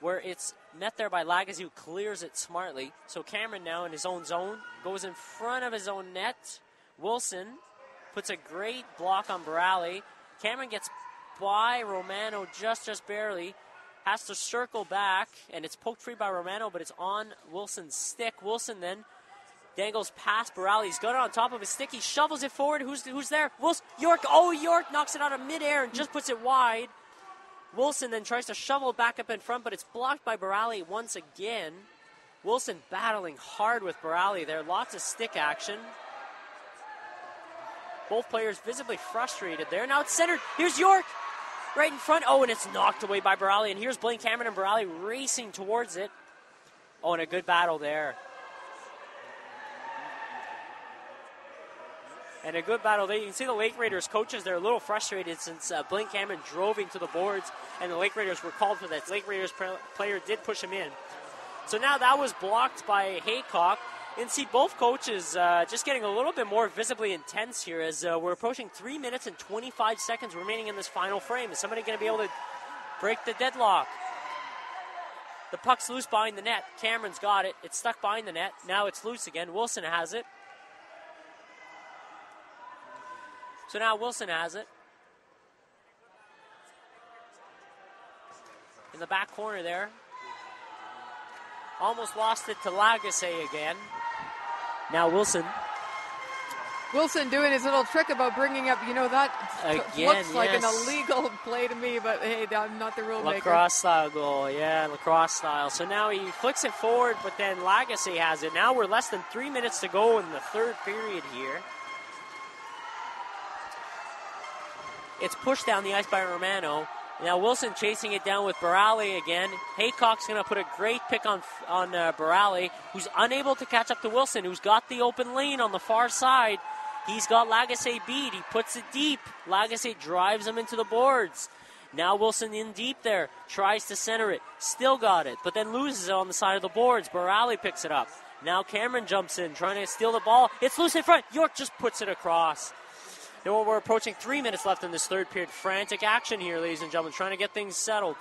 where it's met there by Lagasse, who clears it smartly. So Cameron now in his own zone, goes in front of his own net. Wilson puts a great block on Barali. Cameron gets by Romano just, just barely. Has to circle back, and it's poked free by Romano, but it's on Wilson's stick. Wilson then dangles past Barali. He's got it on top of his stick. He shovels it forward. Who's who's there? Wilson. York. Oh, York knocks it out of midair and just puts it wide. Wilson then tries to shovel it back up in front, but it's blocked by Barali once again. Wilson battling hard with Barali there. Lots of stick action. Both players visibly frustrated there. Now it's centered. Here's York right in front. Oh, and it's knocked away by Barali. And here's Blaine Cameron and Barali racing towards it. Oh, and a good battle there. And a good battle there. You can see the Lake Raiders coaches, they're a little frustrated since uh, Blaine Cameron drove into the boards and the Lake Raiders were called for that. The Lake Raiders player did push him in. So now that was blocked by Haycock. And see both coaches uh, just getting a little bit more visibly intense here as uh, we're approaching three minutes and twenty-five seconds remaining in this final frame. Is somebody going to be able to break the deadlock? The puck's loose behind the net. Cameron's got it. It's stuck behind the net. Now it's loose again. Wilson has it. So now Wilson has it. In the back corner there. Almost lost it to Lagasse again. Now Wilson. Wilson doing his little trick about bringing up, you know, that Again, looks like yes. an illegal play to me, but hey, I'm not the rule maker. Lacrosse style goal, yeah, lacrosse style. So now he flicks it forward, but then Lagasse has it. Now we're less than three minutes to go in the third period here. It's pushed down the ice by Romano. Now Wilson chasing it down with Barali again. Haycock's going to put a great pick on on uh, Barali, who's unable to catch up to Wilson, who's got the open lane on the far side. He's got Lagasse beat. He puts it deep. Lagasse drives him into the boards. Now Wilson in deep there. Tries to center it. Still got it, but then loses it on the side of the boards. Barali picks it up. Now Cameron jumps in, trying to steal the ball. It's loose in front. York just puts it across. Now we're approaching three minutes left in this third period. Frantic action here, ladies and gentlemen, trying to get things settled.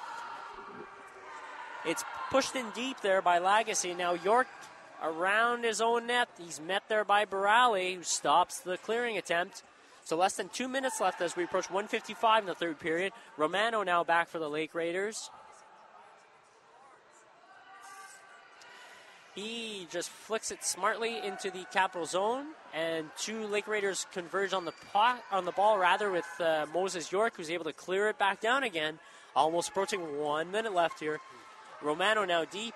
It's pushed in deep there by Lagasse. Now York around his own net. He's met there by Barali, who stops the clearing attempt. So less than two minutes left as we approach one fifty-five in the third period. Romano now back for the Lake Raiders. He just flicks it smartly into the capital zone, and two Lake Raiders converge on the pot, on the ball rather with uh, Moses York, who's able to clear it back down again. Almost approaching one minute left here. Romano now deep.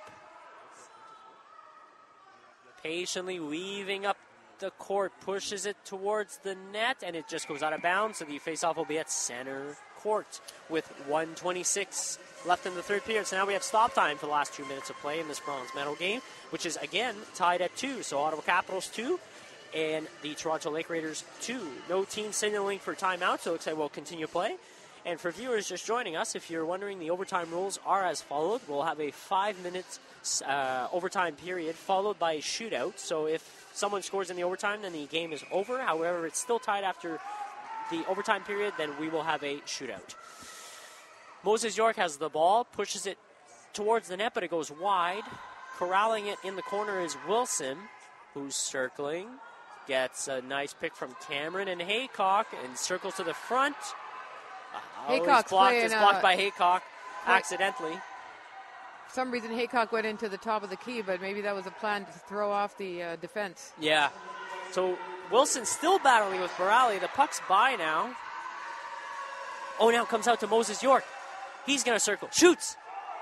Patiently weaving up the court, pushes it towards the net, and it just goes out of bounds, so the faceoff will be at center court with one twenty-six left in the third period. So now we have stop time for the last two minutes of play in this bronze medal game, which is again tied at two. So Ottawa Capitals two and the Toronto Lake Raiders two. No team signaling for timeout, so it looks like we'll continue play. And for viewers just joining us, if you're wondering, the overtime rules are as followed. We'll have a five-minute uh, overtime period followed by a shootout. So if someone scores in the overtime, then the game is over. However, it's still tied after the overtime period, then we will have a shootout. Moses York has the ball, pushes it towards the net, but it goes wide. Corralling it in the corner is Wilson, who's circling. Gets a nice pick from Cameron and Haycock and circles to the front. Oh, Haycock's blocked. playing, It's blocked uh, by Haycock accidentally. For some reason, Haycock went into the top of the key, but maybe that was a plan to throw off the uh, defense. Yeah. So Wilson still battling with Barali. The puck's by now. Oh, now comes out to Moses York. He's going to circle. Shoots.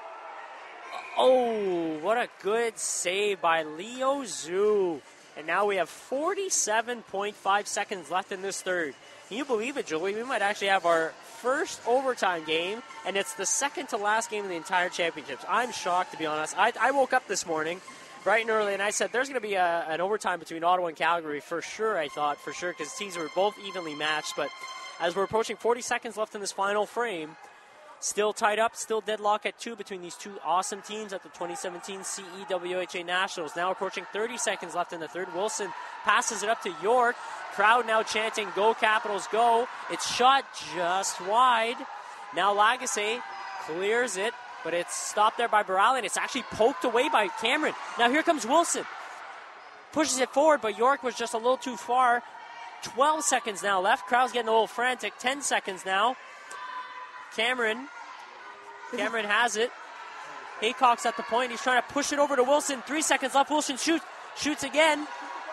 Oh, what a good save by Leo Zhu. And now we have forty-seven point five seconds left in this third. Can you believe it, Julie? We might actually have our first overtime game, and it's the second to last game of the entire championships. I'm shocked, to be honest. I, I woke up this morning bright and early, and I said there's going to be a, an overtime between Ottawa and Calgary for sure, I thought, for sure, because teams were both evenly matched. But as we're approaching forty seconds left in this final frame, still tied up, still deadlock at two between these two awesome teams at the twenty seventeen C E W H A Nationals. Now approaching thirty seconds left in the third. Wilson passes it up to York. Crowd now chanting, "Go Capitals, go!" It's shot just wide. Now Lagasse clears it. but it's stopped there by Borale, and it's actually poked away by Cameron. Now here comes Wilson. Pushes it forward, but York was just a little too far. twelve seconds now left. Crowd's getting a little frantic. ten seconds now. Cameron. Cameron has it. Haycock's at the point. He's trying to push it over to Wilson. Three seconds left. Wilson shoots. Shoots again.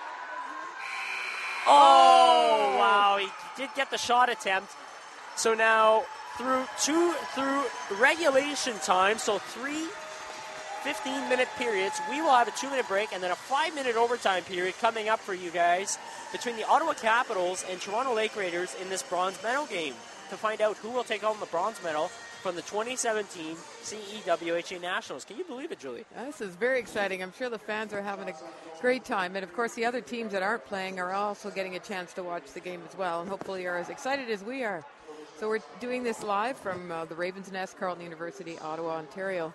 Oh, wow. He did get the shot attempt. So now through two, through regulation time, so three fifteen-minute periods, we will have a two-minute break and then a five-minute overtime period coming up for you guys between the Ottawa Capitals and Toronto Lake Raiders in this bronze medal game to find out who will take home the bronze medal from the twenty seventeen C E W H A Nationals. Can you believe it, Julie? This is very exciting. I'm sure the fans are having a great time. And, of course, the other teams that aren't playing are also getting a chance to watch the game as well, and hopefully are as excited as we are. So we're doing this live from uh, the Ravens Nest, Carleton University, Ottawa, Ontario.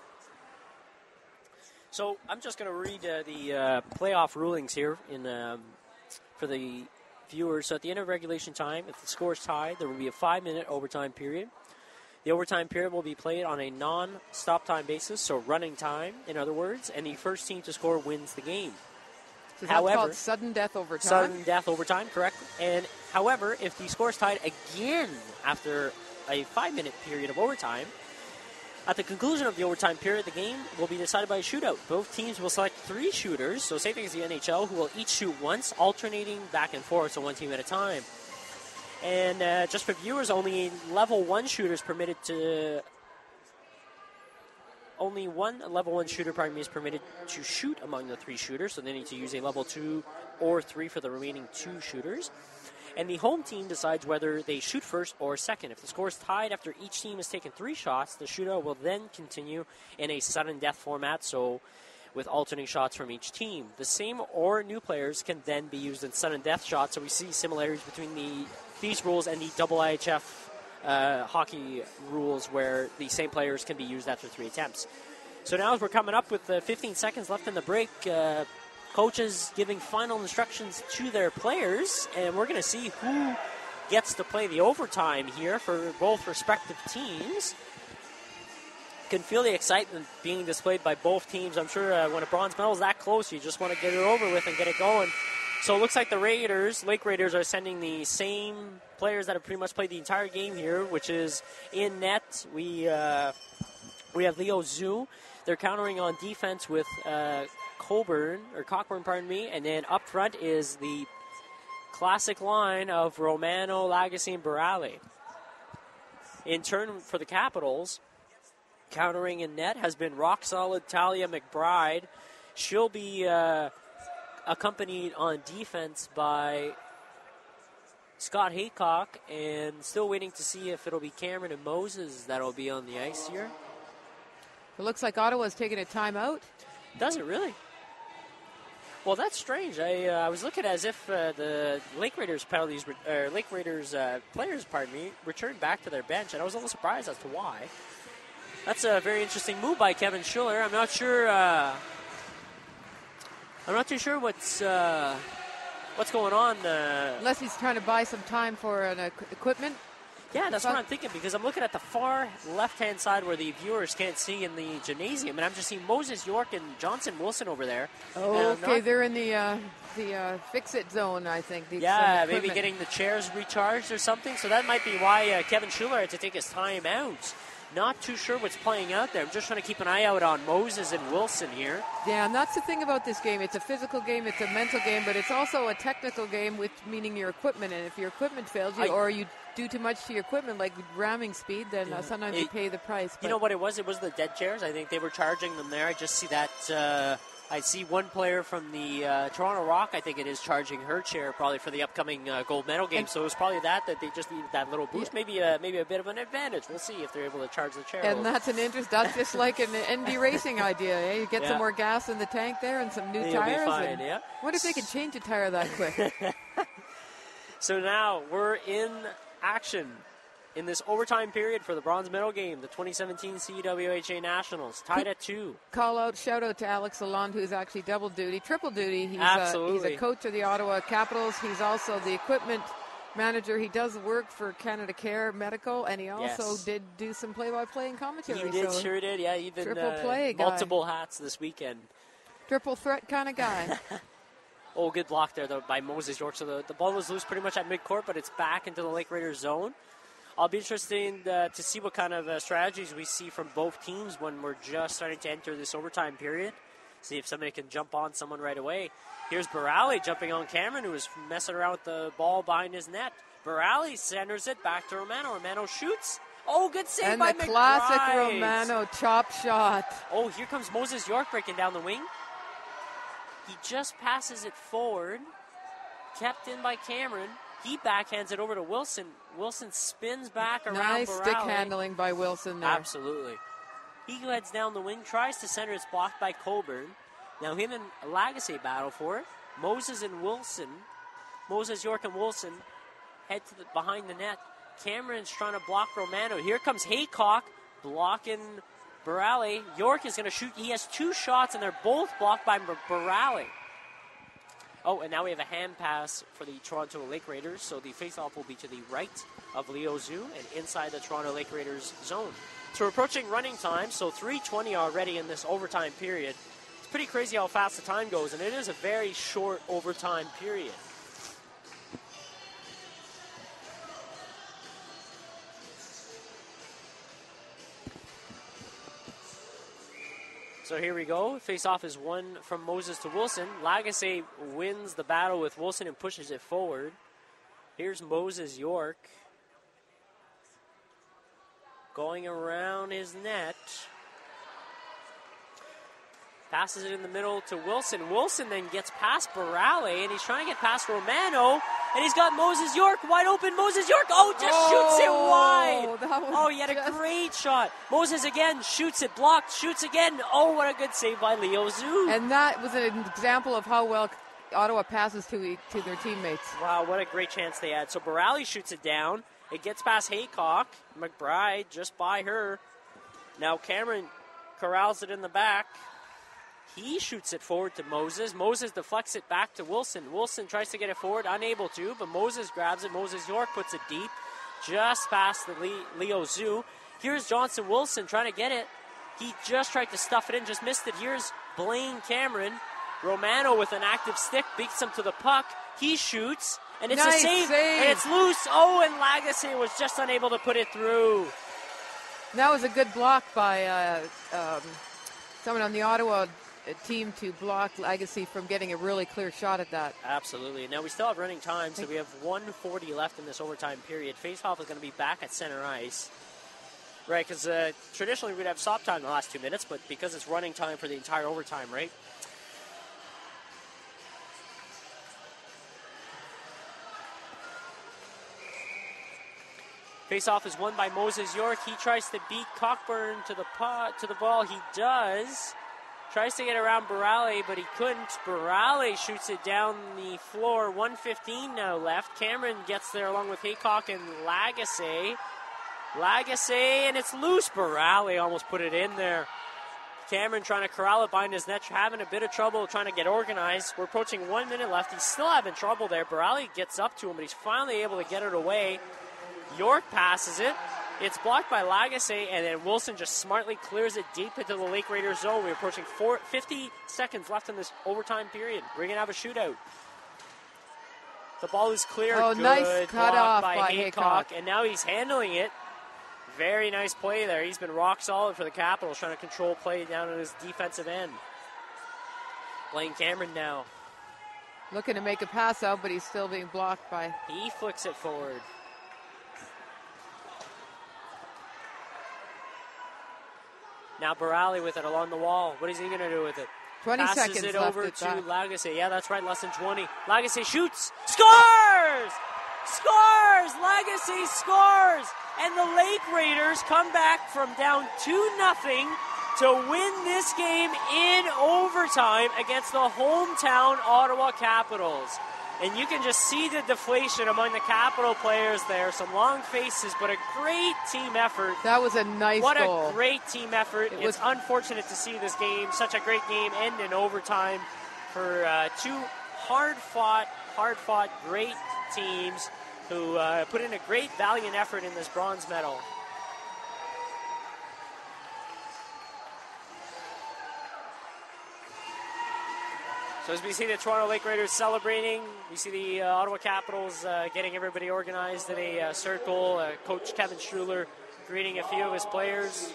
So I'm just going to read uh, the uh, playoff rulings here in um, for the viewers. So at the end of regulation time, if the score is tied, there will be a five-minute overtime period. The overtime period will be played on a non-stop time basis, so running time, in other words, and the first team to score wins the game. So however, that's called sudden death overtime. Sudden death overtime, correct. And however, if the score is tied again after a five-minute period of overtime, at the conclusion of the overtime period, the game will be decided by a shootout. Both teams will select three shooters, so same thing as the N H L, who will each shoot once, alternating back and forth, so one team at a time. And uh, just for viewers, only level one shooters permitted to... Only one level one shooter, pardon me, is permitted to shoot among the three shooters, so they need to use a level two or three for the remaining two shooters. And the home team decides whether they shoot first or second. If the score is tied after each team has taken three shots, the shootout will then continue in a sudden death format, so with alternating shots from each team. The same or new players can then be used in sudden death shots, so we see similarities between the these rules and the double I H F uh, hockey rules where the same players can be used after three attempts. So now as we're coming up with uh, fifteen seconds left in the break, uh, coaches giving final instructions to their players, and we're going to see who gets to play the overtime here for both respective teams. You can feel the excitement being displayed by both teams. I'm sure uh, when a bronze medal is that close, you just want to get it over with and get it going. So it looks like the Raiders, Lake Raiders, are sending the same players that have pretty much played the entire game here, which is in net. We uh, we have Leo Zhu. They're countering on defense with uh, Coburn, or Cockburn, pardon me, and then up front is the classic line of Romano, Lagasse, and Borale. In turn for the Capitals, countering in net has been rock-solid Talia McBride. She'll be uh, accompanied on defense by Scott Haycock, and still waiting to see if it'll be Cameron and Moses that'll be on the ice here. It looks like Ottawa's taking a timeout. Does it really? Well, that's strange. I uh, I was looking as if uh, the Lake Raiders penalties, re- or Lake Raiders uh, players, pardon me, returned back to their bench, and I was a little surprised as to why. That's a very interesting move by Kevin Schuller. I'm not sure. Uh, I'm not too sure what's uh, what's going on. Uh, Unless he's trying to buy some time for an uh, equipment. Yeah, that's what I'm thinking, because I'm looking at the far left-hand side where the viewers can't see in the gymnasium, and I'm just seeing Moses York and Johnson Wilson over there. Oh, okay, not... they're in the uh, the uh, fix-it zone, I think. The, yeah, maybe getting the chairs recharged or something, so that might be why uh, Kevin Schuller had to take his time out. Not too sure what's playing out there. I'm just trying to keep an eye out on Moses and Wilson here. Yeah, and that's the thing about this game. It's a physical game, it's a mental game, but it's also a technical game, with meaning your equipment. And if your equipment fails you, I, or you do too much to your equipment, like ramming speed, then uh, sometimes it, you pay the price. You know what it was? It was the dead chairs. I think they were charging them there. I just see that. Uh, I see one player from the uh, Toronto Rock, I think it is, charging her chair probably for the upcoming uh, gold medal game. And so it was probably that, that they just needed that little boost. Yeah. Maybe, a, maybe a bit of an advantage. We'll see if they're able to charge the chair. And that's an interest. That's just like an N D racing idea. Eh? You get yeah. some more gas in the tank there and some new You'll tires. Be fine, and yeah. What if they could change a tire that quick? So now we're in action in this overtime period for the bronze medal game, the twenty seventeen C E W H A Nationals, tied at two. Call out, shout out to Alex Lalonde, who's actually double duty, triple duty. He's, Absolutely. Uh, he's a coach of the Ottawa Capitals. He's also the equipment manager. He does work for Canada Care Medical, and he also Yes. did do some play-by-play and commentary. He did, so sure did. Yeah, even triple uh, play guy. multiple hats this weekend. Triple threat kind of guy. Oh, good block there though by Moses York. So the, the ball was loose pretty much at midcourt, but it's back into the Lake Raiders zone. I'll be interested uh, to see what kind of uh, strategies we see from both teams when we're just starting to enter this overtime period. See if somebody can jump on someone right away. Here's Barali jumping on Cameron, who was messing around with the ball behind his net. Barali centers it back to Romano. Romano shoots. Oh, good save and by the McBride. classic Romano chop shot. Oh, here comes Moses York breaking down the wing. He just passes it forward. Kept in by Cameron. He backhands it over to Wilson. Wilson spins back around Nice Barali. stick handling by Wilson there. Absolutely. He heads down the wing, tries to center. It's blocked by Coburn. Now him and Lagasse battle for it. Moses and Wilson. Moses, York, and Wilson head to the behind the net. Cameron's trying to block Romano. Here comes Haycock blocking Barali. York is going to shoot. He has two shots, and they're both blocked by Barali. Oh, and now we have a hand pass for the Toronto Lake Raiders, so the faceoff will be to the right of Leo Zhu and inside the Toronto Lake Raiders zone. So we're approaching running time, so three twenty already in this overtime period. It's pretty crazy how fast the time goes, and it is a very short overtime period. So here we go. Face-off is one from Moses to Wilson. Lagasse wins the battle with Wilson and pushes it forward. Here's Moses York going around his net. Passes it in the middle to Wilson. Wilson then gets past Barali, and he's trying to get past Romano, and he's got Moses York wide open. Moses York, oh, just oh, shoots it wide. That was Oh, he had a great shot. Moses again shoots it, blocked, shoots again. Oh, what a good save by Leo Zhu. And that was an example of how well Ottawa passes to e- to their teammates. Wow, what a great chance they had. So Barali shoots it down. It gets past Haycock. McBride just by her. Now Cameron corrals it in the back. He shoots it forward to Moses. Moses deflects it back to Wilson. Wilson tries to get it forward, unable to, but Moses grabs it. Moses York puts it deep, just past the Le- Leo Zhu. Here's Johnson Wilson trying to get it. He just tried to stuff it in, just missed it. Here's Blaine Cameron. Romano with an active stick beats him to the puck. He shoots, and it's nice a save, save, and it's loose. Oh, and Lagasse was just unable to put it through. That was a good block by uh, um, someone on the Ottawa team to block Lagasse from getting a really clear shot at that. Absolutely. Now we still have running time, so we have one forty left in this overtime period. Faceoff is going to be back at center ice. Right, because uh, traditionally we'd have stop time in the last two minutes, but because it's running time for the entire overtime, right? Faceoff is won by Moses York. He tries to beat Cockburn to the pot, to the ball. He does. Tries to get around Barali, but he couldn't. Barali shoots it down the floor. one fifteen now left. Cameron gets there along with Haycock and Lagasse. Lagasse, and it's loose. Barali almost put it in there. Cameron trying to corral it behind his net, having a bit of trouble trying to get organized. We're approaching one minute left. He's still having trouble there. Barali gets up to him, but he's finally able to get it away. York passes it. It's blocked by Lagasse, and then Wilson just smartly clears it deep into the Lake Raiders zone. We're approaching four, fifty seconds left in this overtime period. We're going to have a shootout. The ball is clear. Oh, Good nice cut off by, by Haycock, Haycock. and now he's handling it. Very nice play there. He's been rock solid for the Capitals, trying to control play down on his defensive end. Blaine Cameron now. Looking to make a pass out, but he's still being blocked by... He flicks it forward. Now Barali with it along the wall. What is he going to do with it? twenty Passes seconds it left over at to that. Lagasse. Yeah, that's right, less than twenty. Lagasse shoots. Scores! Scores! Lagasse scores! And the Lake Raiders come back from down two nothing to win this game in overtime against the hometown Ottawa Capitals. And you can just see the deflation among the Capital players there. Some long faces, but a great team effort. That was a nice what goal. What a great team effort. It it's was unfortunate to see this game, such a great game, end in overtime for uh, two hard-fought, hard-fought, great teams. who uh, put in a great valiant effort in this bronze medal. So as we see the Toronto Lake Raiders celebrating, we see the uh, Ottawa Capitals uh, getting everybody organized in a uh, circle. Uh, Coach Kevin Struhler greeting a few of his players.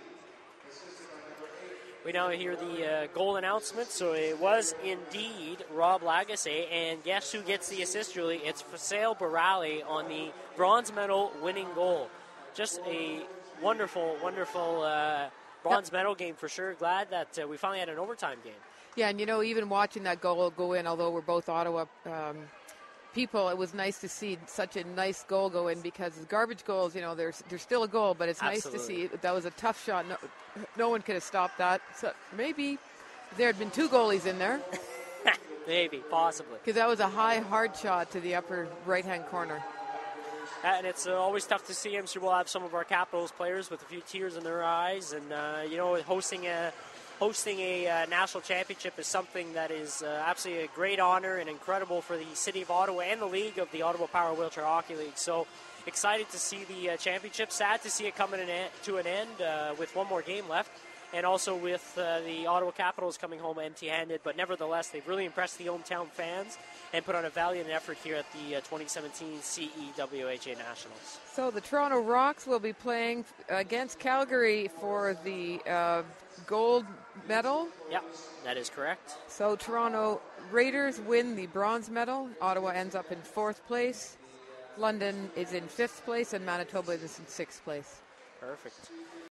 We now hear the uh, goal announcement. So it was indeed Rob Lagasse, and guess who gets the assist, Julie? It's Faisal Barali on the bronze medal winning goal. Just a wonderful, wonderful uh, bronze yep. medal game for sure. Glad that uh, we finally had an overtime game. Yeah, and you know, even watching that goal go in, although we're both Ottawa um, people, it was nice to see such a nice goal go in, because garbage goals, you know, there's there's still a goal, but it's Absolutely. nice to see. That was a tough shot. No, no one could have stopped that. So maybe if there had been two goalies in there. Maybe, possibly. Because that was a high, hard shot to the upper right-hand corner. And it's uh, always tough to see. I'm sure we'll have some of our Capitals players with a few tears in their eyes. And, uh, you know, hosting a hosting a uh, national championship is something that is uh, absolutely a great honor and incredible for the city of Ottawa and the league of the Ottawa Power Wheelchair Hockey League. So excited to see the uh, championship. Sad to see it coming an en- to an end uh, with one more game left. And also with uh, the Ottawa Capitals coming home empty-handed. But nevertheless, they've really impressed the hometown fans and put on a valiant effort here at the uh, twenty seventeen C E W H A Nationals. So the Toronto Rocks will be playing against Calgary for the uh, gold medal. Yep, that is correct. So Toronto Raiders win the bronze medal. Ottawa ends up in fourth place. London is in fifth place, and Manitoba is in sixth place. Perfect.